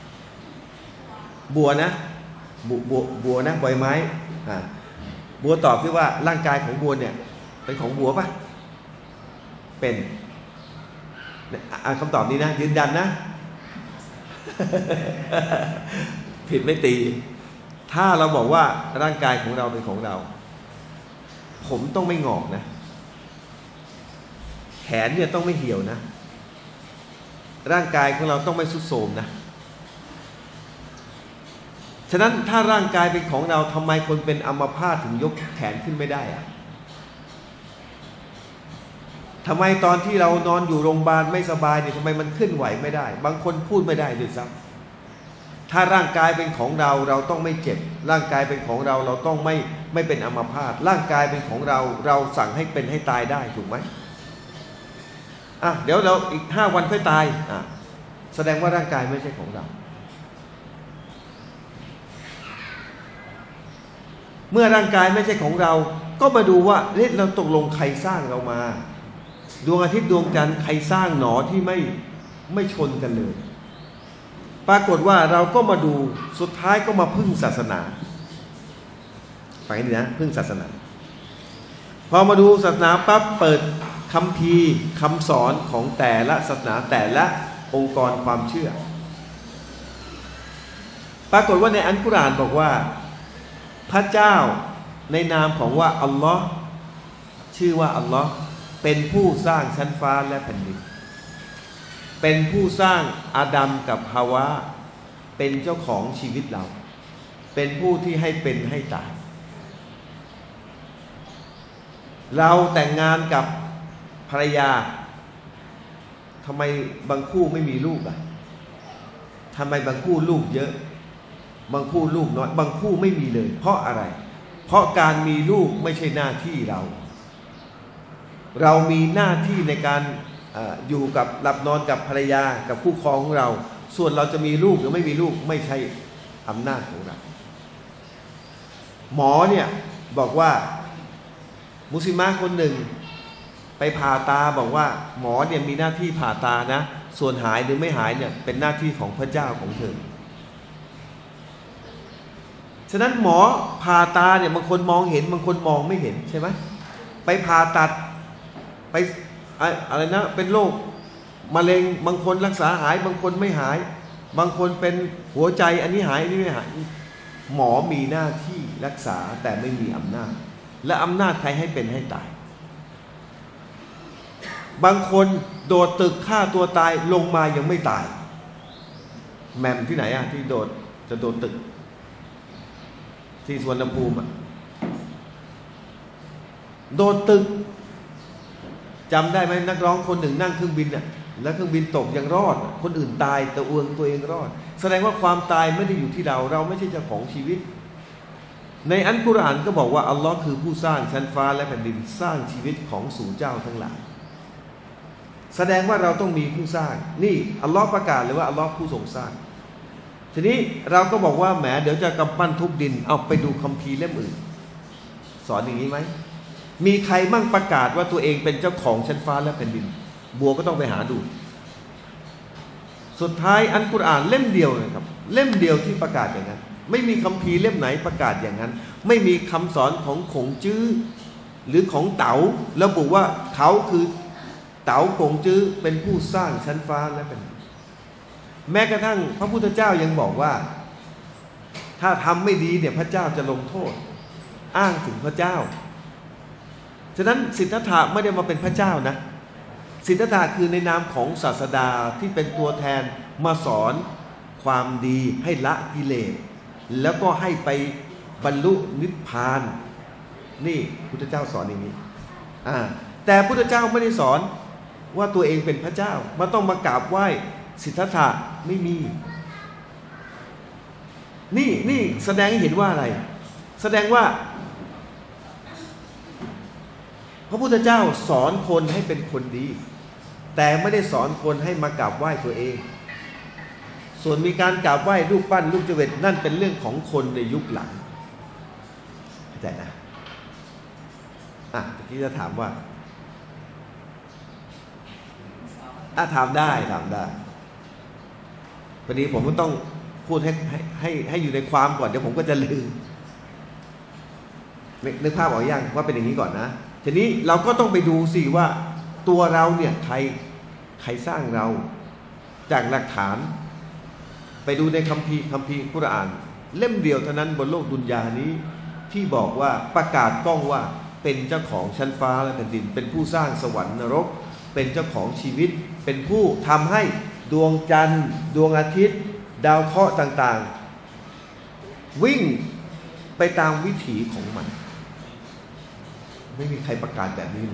บัวนะบัวนะใบไม้บัวตอบที่ว่าร่างกายของบัวเนี่ยเป็นของบัวปะเป็นคำตอบนี้นะยืนยันนะ ผิดไม่ตีถ้าเราบอกว่าร่างกายของเราเป็นของเราผมต้องไม่งอกนะแขนเนี่ยต้องไม่เหี่ยวนะร่างกายของเราต้องไม่ทรุดโทรมนะฉะนั้นถ้าร่างกายเป็นของเราทำไมคนเป็นอัมพาตถึงยกแขนขึ้นไม่ได้อะทำไมตอนที่เรานอนอยู่โรงพยาบาลไม่สบายเนี่ยทำไมมันเคลื่อนไหวไม่ได้บางคนพูดไม่ได้ด้วยซ้ำถ้าร่างกายเป็นของเราเราต้องไม่เจ็บร่างกายเป็นของเราเราต้องไม่เป็นอัมพาตร่างกายเป็นของเราเราสั่งให้เป็นให้ตายได้ถูกไหมเดี๋ยวเราอีก5 วันค่อยตายแสดงว่าร่างกายไม่ใช่ของเราเมื่อร่างกายไม่ใช่ของเราก็มาดูว่าเราตกลงใครสร้างเรามาดวงอาทิตย์ดวงจันทร์ใครสร้างหนอที่ไม่ชนกันเลยปรากฏว่าเราก็มาดูสุดท้ายก็มาพึ่งศาสนาฟังให้ดีนะพึ่งศาสนาพอมาดูศาสนาปั๊บเปิดคัมภีร์คำสอนของแต่ละศาสนาแต่ละองค์กรความเชื่อปรากฏว่าในอัลกุรอานบอกว่าพระเจ้าในนามของว่าอัลลอฮ์ชื่อว่าอัลลอฮ์เป็นผู้สร้างชั้นฟ้าและแผ่นดินเป็นผู้สร้างอาดัมกับฮาวาเป็นเจ้าของชีวิตเราเป็นผู้ที่ให้เป็นให้ตายเราแต่งงานกับภรรยาทำไมบางคู่ไม่มีลูกทำไมบางคู่ลูกเยอะบางคู่ลูกน้อยบางคู่ไม่มีเลยเพราะอะไรเพราะการมีลูกไม่ใช่หน้าที่เรามีหน้าที่ในการอยู่กับหลับนอนกับภรรยากับคู่ครองของเราส่วนเราจะมีลูกหรือไม่มีลูกไม่ใช่อำนาจของเราหมอเนี่ยบอกว่ามุสลิมะคนหนึ่งไปผ่าตาบอกว่าหมอเนี่ยมีหน้าที่ผ่าตานะส่วนหายหรือไม่หายเนี่ยเป็นหน้าที่ของพระเจ้าของเธอฉะนั้นหมอผ่าตาเนี่ยบางคนมองเห็นบางคนมองไม่เห็นใช่ไหมไปผ่าตัดไปอะไรนะเป็นโรคมะเร็งบางคนรักษาหายบางคนไม่หายบางคนเป็นหัวใจอันนี้หายอันนี้ไม่หายหมอมีหน้าที่รักษาแต่ไม่มีอำนาจและอำนาจใครให้เป็นให้ตายบางคนโดดตึกฆ่าตัวตายลงมายังไม่ตายแหม่มที่ไหนที่จะโดดตึกที่สุวรรณภูมิโดดตึกจำได้ไหมนักร้องคนหนึ่งนั่งเครื่องบินน่ะแล้วเครื่องบินตกยังรอดคนอื่นตายแต่ตัวเองรอดแสดงว่าความตายไม่ได้อยู่ที่เราไม่ใช่เจ้าของชีวิตในอัลกุรอานก็บอกว่าอัลลอฮ์คือผู้สร้างชั้นฟ้าและแผ่นดินสร้างชีวิตของสู่เจ้าทั้งหลายแสดงว่าเราต้องมีผู้สร้างนี่อัลลอฮ์ประกาศเลยว่าอัลลอฮ์ผู้ทรงสร้างทีนี้เราก็บอกว่าแหมเดี๋ยวจะกำปั้นทุบดินเอาไปดูคัมภีร์เล่มอื่นสอนอย่างนี้ไหมมีใครมั่งประกาศว่าตัวเองเป็นเจ้าของชั้นฟ้าและแผ่นดินบัวก็ต้องไปหาดูสุดท้ายอัลกุรอานเล่มเดียวเลยครับเล่มเดียวที่ประกาศอย่างนั้นไม่มีคัมภีร์เล่มไหนประกาศอย่างนั้นไม่มีคำสอนของขงจื้อหรือของเต๋าระบุว่าเขาคือเต๋าขงจื้อเป็นผู้สร้างชั้นฟ้าและแผ่นดินแม้กระทั่งพระพุทธเจ้ายังบอกว่าถ้าทำไม่ดีเนี่ยพระเจ้าจะลงโทษอ้างถึงพระเจ้าฉะนั้นสิทธัตถะไม่ได้มาเป็นพระเจ้านะสิทธัตถะคือในนามของศาสดาที่เป็นตัวแทนมาสอนความดีให้ละกิเลสแล้วก็ให้ไปบรรลุนิพพานนี่พุทธเจ้าสอนอย่างนี้แต่พุทธเจ้าไม่ได้สอนว่าตัวเองเป็นพระเจ้ามันต้องมากราบไหว้สิทธัตถะไม่มีนี่แสดงให้เห็นว่าอะไรแสดงว่าพระพุทธเจ้าสอนคนให้เป็นคนดีแต่ไม่ได้สอนคนให้มากราบไหว้ตัวเองส่วนมีการกราบไหว้รูปปั้นรูปเจวิตนั่นเป็นเรื่องของคนในยุคหลังเข้าใจนะเมื่อกี้จะถามว่าถามได้พอดีผมก็ต้องพูดให้อยู่ในความก่อนเดี๋ยวผมก็จะลืมนึกภาพออกยังว่าเป็นอย่างนี้ก่อนนะทีนี้เราก็ต้องไปดูสิว่าตัวเราเนี่ยใครสร้างเราจากหลักฐานไปดูในคัมภีร์กุรอานเล่มเดียวเท่านั้นบนโลกดุนยานี้ที่บอกว่าประกาศก้องว่าเป็นเจ้าของชั้นฟ้าและแผ่นดินเป็นผู้สร้างสวรรค์นรกเป็นเจ้าของชีวิตเป็นผู้ทำให้ดวงจันทร์ดวงอาทิตย์ดาวเคราะห์ต่างๆวิ่งไปตามวิถีของมันไม่มีใครประกาศแบบนี้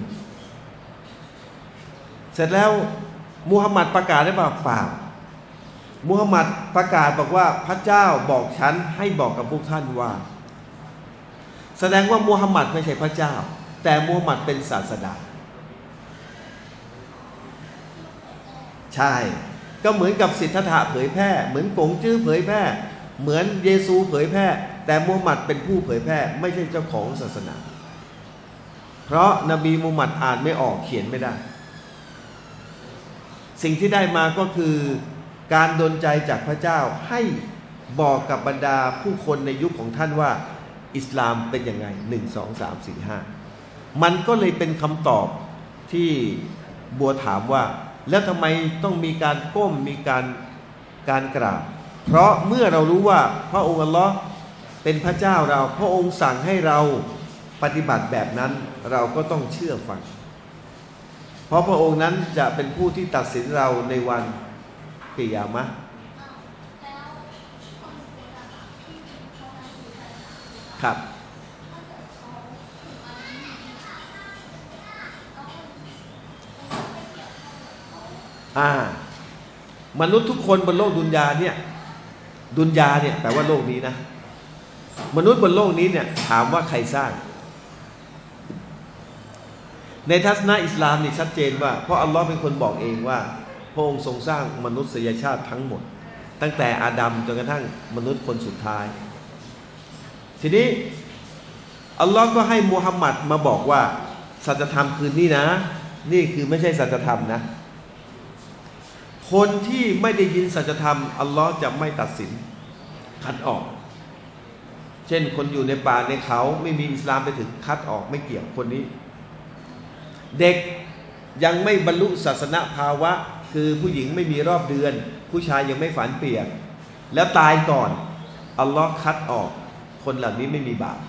เสร็จแล้วมูฮัมหมัดประกาศได้เปล่ามูฮัมหมัดประกาศบอกว่าพระเจ้าบอกฉันให้บอกกับพวกท่านว่าแสดงว่ามูฮัมหมัดไม่ใช่พระเจ้าแต่มูฮัมหมัดเป็นศาสดาใช่ก็เหมือนกับสิทธัตถะเผยแพร่เหมือนกงจื้อเผยแพร่เหมือนเยซูเผยแพร่แต่มูฮัมหมัดเป็นผู้เผยแพร่ไม่ใช่เจ้าของศาสนาเพราะนบีมูฮัมหมัดอ่านไม่ออกเขียนไม่ได้สิ่งที่ได้มาก็คือการดลใจจากพระเจ้าให้บอกกับบรรดาผู้คนในยุคของท่านว่าอิสลามเป็นยังไง1 2 3 4 5มันก็เลยเป็นคำตอบที่บัวถามว่าแล้วทำไมต้องมีการก้มมีการกราบเพราะเมื่อเรารู้ว่าพระองค์อัลลอฮ์เป็นพระเจ้าเราพระองค์สั่งให้เราปฏิบัติแบบนั้นเราก็ต้องเชื่อฟังเพราะพระองค์นั้นจะเป็นผู้ที่ตัดสินเราในวันกิยามะห์ครับมนุษย์ทุกคนบนโลกดุนยาเนี่ยแปลว่าโลกนี้นะมนุษย์บนโลกนี้เนี่ยถามว่าใครสร้างในทัศนะอิสลามนี่ชัดเจนว่าเพราะอัลลอฮ์เป็นคนบอกเองว่าพระองค์ทรงสร้างมนุษยชาติทั้งหมดตั้งแต่อาดัมจนกระทั่งมนุษย์คนสุดท้ายทีนี้อัลลอฮ์ก็ให้มุฮัมมัดมาบอกว่าสัจธรรมคือนี่นะนี่คือไม่ใช่สัจธรรมนะคนที่ไม่ได้ยินสัจธรรมอัลลอฮ์จะไม่ตัดสินคัดออกเช่นคนอยู่ในป่าในเขาไม่มีอิสลามไปถึงคัดออกไม่เกี่ยวคนนี้เด็กยังไม่บรรลุศาสนภาวะคือผู้หญิงไม่มีรอบเดือนผู้ชายยังไม่ฝันเปียกแล้วตายก่อนอัลลอฮ์คัดออกคนเหล่านี้ไม่มีบาป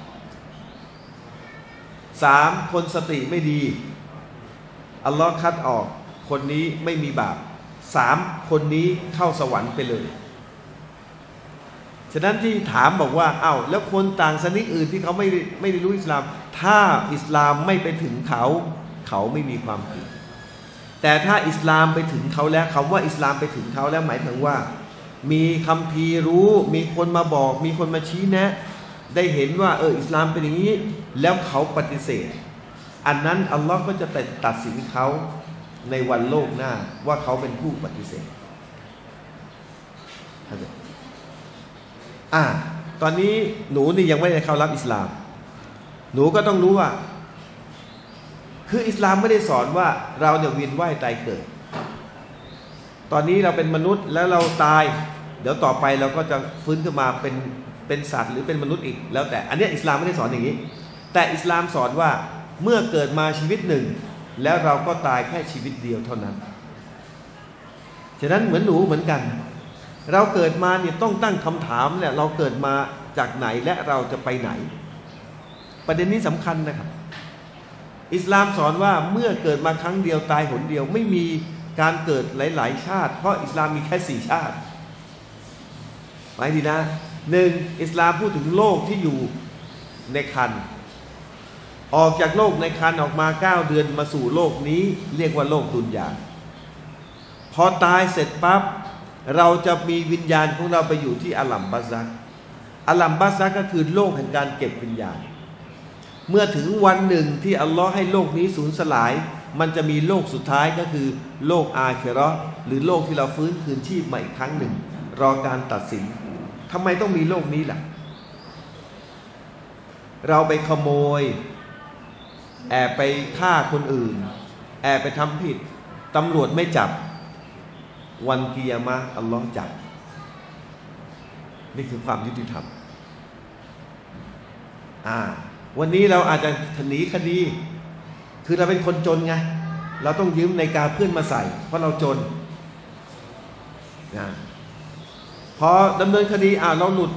3คนสติไม่ดีอัลลอฮ์คัดออกคนนี้ไม่มีบาป3คนนี้เข้าสวรรค์ไปเลยฉฉะนั้นที่ถามบอกว่าอ้าวแล้วคนต่างศาสนาอื่นที่เขาไม่ได้รู้อิสลามถ้าอิสลามไม่ไปถึงเขาไม่มีความผิดแต่ถ้าอิสลามไปถึงเขาแล้วคำว่าอิสลามไปถึงเขาแล้วหมายถึงว่ามีคัมภีร์รู้มีคนมาบอกมีคนมาชี้แนะได้เห็นว่าอิสลามเป็นอย่างนี้แล้วเขาปฏิเสธอันนั้นอัลลอฮ์ก็จะตัดสินเขาในวันโลกหน้าว่าเขาเป็นผู้ปฏิเสธตอนนี้หนูนี่ยังไม่ได้เข้ารับอิสลามหนูก็ต้องรู้ว่าคืออิสลามไม่ได้สอนว่าเราเนี่ยเวียนว่ายตายเกิดตอนนี้เราเป็นมนุษย์แล้วเราตายเดี๋ยวต่อไปเราก็จะฟื้นขึ้นมาเป็นสัตว์หรือเป็นมนุษย์อีกแล้วแต่อันนี้อิสลามไม่ได้สอนอย่างนี้แต่อิสลามสอนว่าเมื่อเกิดมาชีวิตหนึ่งแล้วเราก็ตายแค่ชีวิตเดียวเท่านั้นฉะนั้นเหมือนหนูเหมือนกันเราเกิดมาเนี่ยต้องตั้งคำถามเนี่ยเราเกิดมาจากไหนและเราจะไปไหนประเด็นนี้สำคัญนะครับอิสลามสอนว่าเมื่อเกิดมาครั้งเดียวตายหนเดียวไม่มีการเกิดหลายๆชาติเพราะอิสลามมีแค่4ชาติหมายดีนะหนึ่งอิสลามพูดถึงโลกที่อยู่ในครรภ์ออกจากโลกในครรภ์ออกมา9 เดือนมาสู่โลกนี้เรียกว่าโลกดุนยาพอตายเสร็จปั๊บเราจะมีวิญญาณของเราไปอยู่ที่อัลลัมบัซักอัลลัมบัซักก็คือโลกแห่งการเก็บวิญญาณเมื่อถึงวันหนึ่งที่อัลลอฮ์ให้โลกนี้สูญสลายมันจะมีโลกสุดท้ายก็คือโลกอาคิเราะห์หรือโลกที่เราฟื้นคืนชีพใหม่อีกครั้งหนึ่งรอการตัดสินทำไมต้องมีโลกนี้ล่ะเราไปขโมยแอบไปฆ่าคนอื่นแอบไปทำผิดตำรวจไม่จับวันกิยามะห์อัลลอฮ์จับนี่คือความยุติธรรมวันนี้เราอาจจะหนีคดีคือเราเป็นคนจนไงเราต้องยืมในกาเพื่อนมาใส่เพราะเราจนพอดำเนินคดีเราหลุด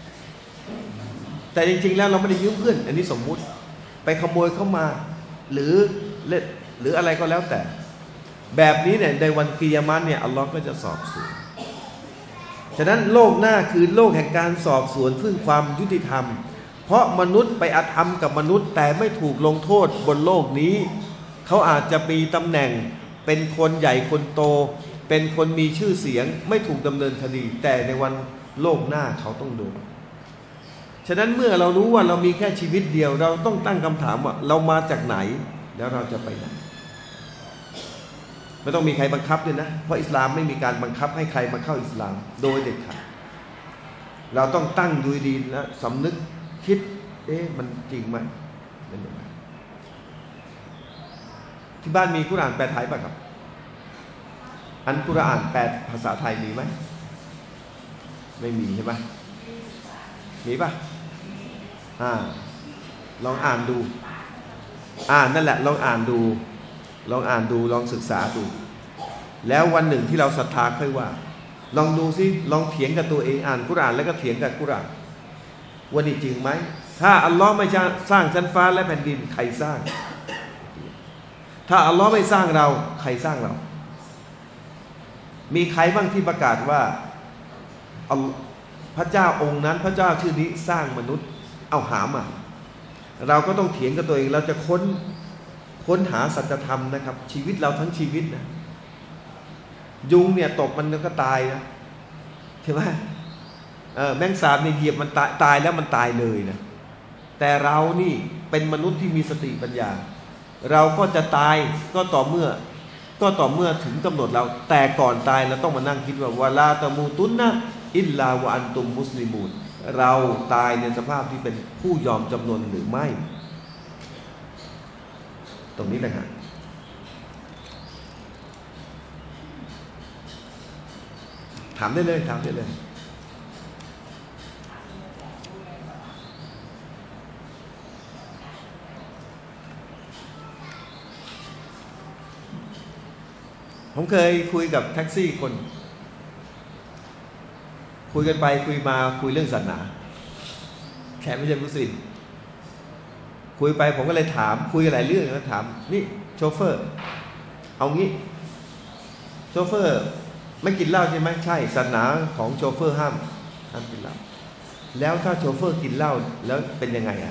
แต่จริงๆแล้วเราไม่ได้ยืมเพื่อนอันนี้สมมุติไปขโมยเข้ามาหรืออะไรก็แล้วแต่แบบนี้เนี่ยในวันกิยามะห์เนี่ยอัลลอฮ์ก็จะสอบสวนฉะนั้นโลกหน้าคือโลกแห่งการสอบสวนเพื่อความยุติธรรมเพราะมนุษย์ไปอาธรรมกับมนุษย์แต่ไม่ถูกลงโทษบนโลกนี้เขาอาจจะมีตำแหน่งเป็นคนใหญ่คนโตเป็นคนมีชื่อเสียงไม่ถูกดำเนินคดีแต่ในวันโลกหน้าเขาต้องโดนฉะนั้นเมื่อเรารู้ว่าเรามีแค่ชีวิตเดียวเราต้องตั้งคำถามว่าเรามาจากไหนแล้วเราจะไปไหนไม่ต้องมีใครบังคับเลยนะเพราะอิสลามไม่มีการบังคับให้ใครมาเข้าอิสลามโดยเด็ดขาดเราต้องตั้งดูดีนะสำนึกคิดมันจริงไหมเป็นยังไงที่บ้านมีกุรอานแปลไทยป่ะครับอันกุรอานแปลภาษาไทยมีไหมไม่มีใช่ไหมมีป่ะลองอ่านดูนั่นแหละลองอ่านดูลองศึกษาดูแล้ววันหนึ่งที่เราศรัทธาค่อยว่าลองดูซิลองเถียงกับตัวเองอ่านกุรอานแล้วก็เถียงกับกุรอานวันนี้จริงไหมถ้าอัลลอฮ์ไม่สร้างชั้นฟ้าและแผ่นดินใครสร้างถ้าอัลลอฮ์ไม่สร้างเราใครสร้างเรามีใครบ้างที่ประกาศว่าพระเจ้าองค์นั้นพระเจ้าชื่อนี้สร้างมนุษย์เอาหามาเราก็ต้องเถียงกับตัวเองเราจะค้นหาสัจธรรมนะครับชีวิตเราทั้งชีวิตนะยุงเนี่ยตกมันก็ตายนะใช่ไหมแมงสาบเนี่ยเหยียบมันตายแล้วมันตายเลยนะแต่เรานี่เป็นมนุษย์ที่มีสติปัญญาเราก็จะตายก็ต่อเมื่อถึงกำหนดเราแต่ก่อนตายเราต้องมานั่งคิดว่าวะลาตะมูตุนนะอิลลาวะอันตุมมุสลิมูนเราตายในสภาพที่เป็นผู้ยอมจำนนหรือไม่ตรงนี้นะฮะถามได้เลยผมเคยคุยกับแท็กซี่คนคุยกันไปคุยมาคุยเรื่องศาสนาแค่ไม่ใช่มุสลิมคุยไปผมก็เลยถามคุยหลายเรื่องแล้วถามนี่โชเฟอร์เอางี้โชเฟอร์ไม่กินเหล้าใช่ไหมใช่ศาสนาของโชเฟอร์ห้ามกินเหล้าแล้วถ้าโชเฟอร์กินเหล้าแล้วเป็นยังไงอ่ะ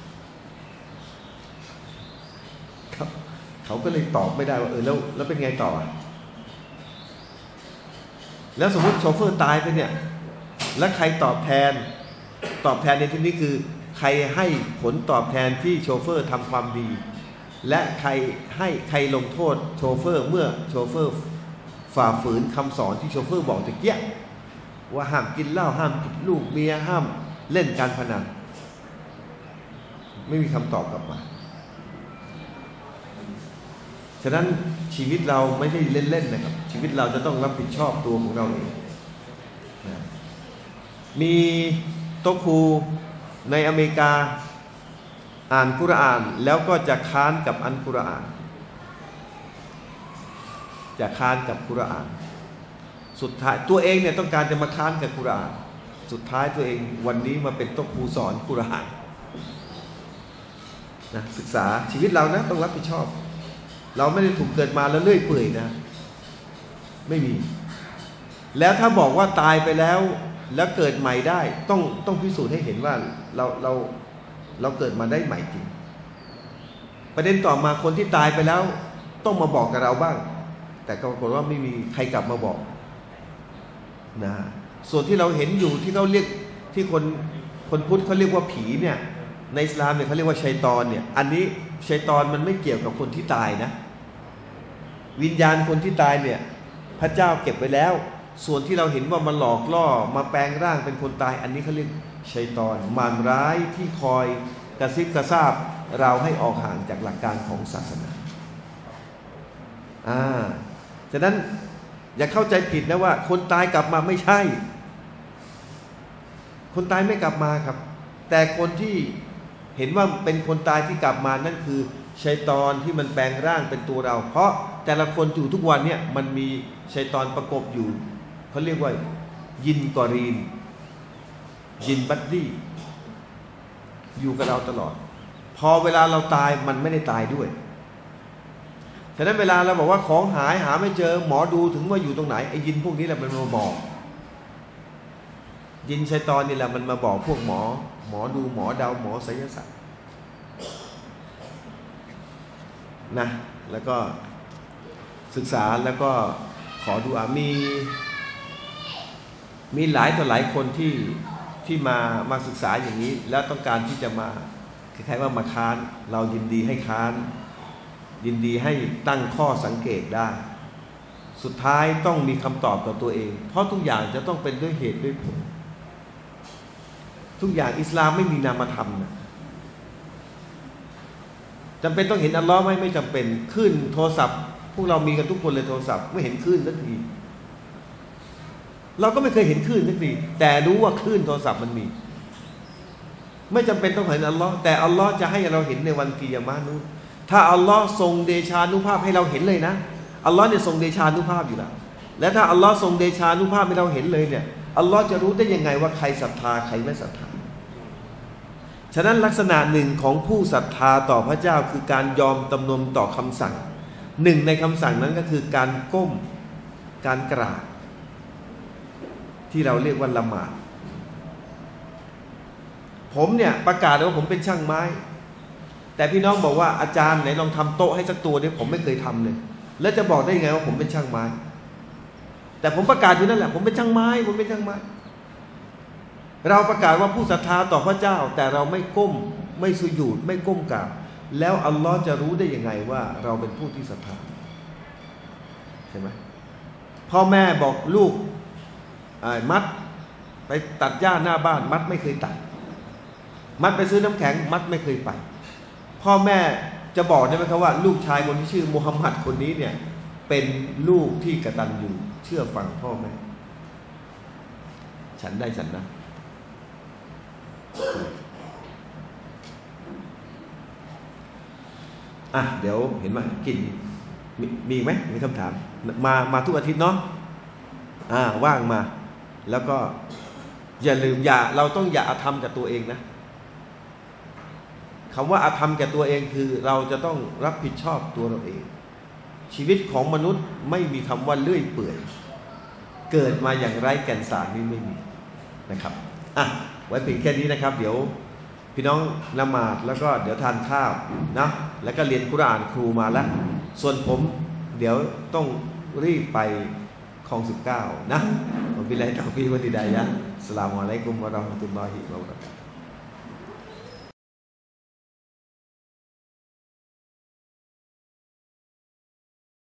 ครับเขาก็เลยตอบไม่ได้ว่าแล้วเป็นไงต่อแล้วสมมติโชเฟอร์ตายไปเนี่ยแล้วใครตอบแทนในที่นี้คือใครให้ผลตอบแทนที่โชเฟอร์ทำความดีและใครลงโทษโชเฟอร์เมื่อโชเฟอร์ฝ่าฝืนคำสอนที่โชเฟอร์บอกตะเกียว่าห้ามกินเหล้าห้ามผิดลูกเมียห้ามเล่นการพนันไม่มีคำตอบกลับมาฉะนั้นชีวิตเราไม่ใช่เล่นๆนะครับชีวิตเราจะต้องรับผิดชอบตัวของเราเองมีโต๊ะครูในอเมริกาอ่านกุรอานแล้วก็จะค้านกับอัลกุรอานสุดท้ายตัวเองเนี่ยต้องการจะมาค้านกับกุรอานสุดท้ายตัวเองวันนี้มาเป็นโต๊ะครูสอนกุรอานนะศึกษาชีวิตเรานะต้องรับผิดชอบเราไม่ได้ถูกเกิดมาแล้วเลื่อยเปื่อยนะไม่มีแล้วถ้าบอกว่าตายไปแล้วเกิดใหม่ได้ต้องพิสูจน์ให้เห็นว่าเราเกิดมาได้ใหม่จริงประเด็นต่อมาคนที่ตายไปแล้วต้องมาบอกกับเราบ้างแต่ปรากฏว่าไม่มีใครกลับมาบอกนะส่วนที่เราเห็นอยู่ที่เขาเรียกที่คนพุทธเขาเรียกว่าผีเนี่ยในอิสลามเนี่ยเขาเรียกว่าชัยฏอนเนี่ยอันนี้ชัยฏอนมันไม่เกี่ยวกับคนที่ตายนะวิญญาณคนที่ตายเนี่ยพระเจ้าเก็บไว้แล้วส่วนที่เราเห็นว่ามันหลอกล่อมาแปลงร่างเป็นคนตายอันนี้เขาเรียกชัยฏอนมารร้ายที่คอยกระซิบกระซาบเราให้ออกห่างจากหลักการของศาสนาฉะนั้นอย่าเข้าใจผิดนะว่าคนตายกลับมาไม่ใช่คนตายไม่กลับมาครับแต่คนที่เห็นว่าเป็นคนตายที่กลับมานั่นคือชัยฏอนที่มันแปลงร่างเป็นตัวเราเพราะแต่ละคนอยู่ทุกวันเนี่ยมันมีชัยฏอนประกบอยู่เขาเรียกว่ายินกอรีนยินบัดดี้อยู่กับเราตลอดพอเวลาเราตายมันไม่ได้ตายด้วยฉะนั้นเวลาเราบอกว่าของหายหาไม่เจอหมอดูถึงว่าอยู่ตรงไหนไอ้ยินพวกนี้แหละมันมาบอกยินชัยฏอนนี่แหละมันมาบอกพวกหมอดูหมอเดาหมอไสยศาสตร์นะแล้วก็ศึกษาแล้วก็ขอดุอามีหลายต่อหลายคนที่มาศึกษาอย่างนี้แล้วต้องการที่จะมาคล้ายๆว่ามาค้านเรายินดีให้ค้านยินดีให้ตั้งข้อสังเกตได้สุดท้ายต้องมีคำตอบต่อตัวเองเพราะทุกอย่างจะต้องเป็นด้วยเหตุด้วยผลทุกอย่างอิสลามไม่มีนามธรรมนะจำเป็นต้องเห็นอัลลอฮ์ไหมไม่จำเป็นขึ้นโทรศัพท์พวกเรามีกันทุกคนเลยโทรศัพท์ไม่เห็นคลื่นสักทีเราก็ไม่เคยเห็นคลื่นสักทีแต่รู้ว่าคลื่นโทรศัพท์มันมีไม่จำเป็นต้องเห็นอัลลอฮ์แต่อัลลอฮ์จะให้เราเห็นในวันกิยามะห์นู้นถ้าอัลลอฮ์ทรงเดชานุภาพให้เราเห็นเลยนะอัลลอฮ์เนี่ยทรงเดชานุภาพอยู่แล้วและถ้าอัลลอฮ์ทรงเดชานุภาพให้เราเห็นเลยเนี่ยอัลลอฮ์จะรู้ได้ยังไงว่าใครศรัทธาใครไม่ศรัทธาฉะนั้นลักษณะหนึ่งของผู้ศรัทธาต่อพระเจ้าคือการยอมจำนนต่อคำสั่งหนึ่งในคำสั่งนั้นก็คือการก้มการกราบที่เราเรียกว่าละหมาดผมเนี่ยประกาศว่าผมเป็นช่างไม้แต่พี่น้องบอกว่าอาจารย์ไหนลองทำโต๊ะให้สักตัวเนี่ยผมไม่เคยทำเลยแล้วจะบอกได้ยังไงว่าผมเป็นช่างไม้แต่ผมประกาศอยู่นั่นแหละผมเป็นช่างไม้เราประกาศว่าผู้ศรัทธาต่อพระเจ้าแต่เราไม่ก้มไม่สุญูดไม่ก้มกราบแล้วอัลลอฮ์จะรู้ได้ยังไงว่าเราเป็นผู้ที่ศรัทธาใช่ไหมพ่อแม่บอกลูกมัดไปตัดหญ้าหน้าบ้านมัดไม่เคยตัดมัดไปซื้อน้ำแข็งมัดไม่เคยไปพ่อแม่จะบอกได้ไหมครับว่าลูกชายคนที่ชื่อมูฮัมหมัดคนนี้เนี่ยเป็นลูกที่กตัญญูเชื่อฟังพ่อแม่ฉันได้ฉันนะเดี๋ยวเห็นไหมกินมีไหมมีคำถามมาทุกอาทิตย์เนาะว่างมาแล้วก็อย่าลืมเราต้องอย่าอาธรรมกับตัวเองนะคำว่าอาธรรมกับตัวเองคือเราจะต้องรับผิดชอบตัวเราเองชีวิตของมนุษย์ไม่มีคำว่าเลื่อยเปื่อยเกิดมาอย่างไร้แก่นสารนี่ไม่มีนะครับไว้เพียงแค่นี้นะครับเดี๋ยวพี่น้องละหมาดแล้วก็เดี๋ยวทานข้าวนะแล้วก็เรียนกุรอานครูมาแล้วส่วนผมเดี๋ยวต้องรีบไปคลอง19นะผมบิลลาฮิตตอฟิกวัลฮิดายะฮ์อัสสลามุอะลัยกุมวะเราะห์มะตุลลอฮิวะบะเราะกาตุฮ์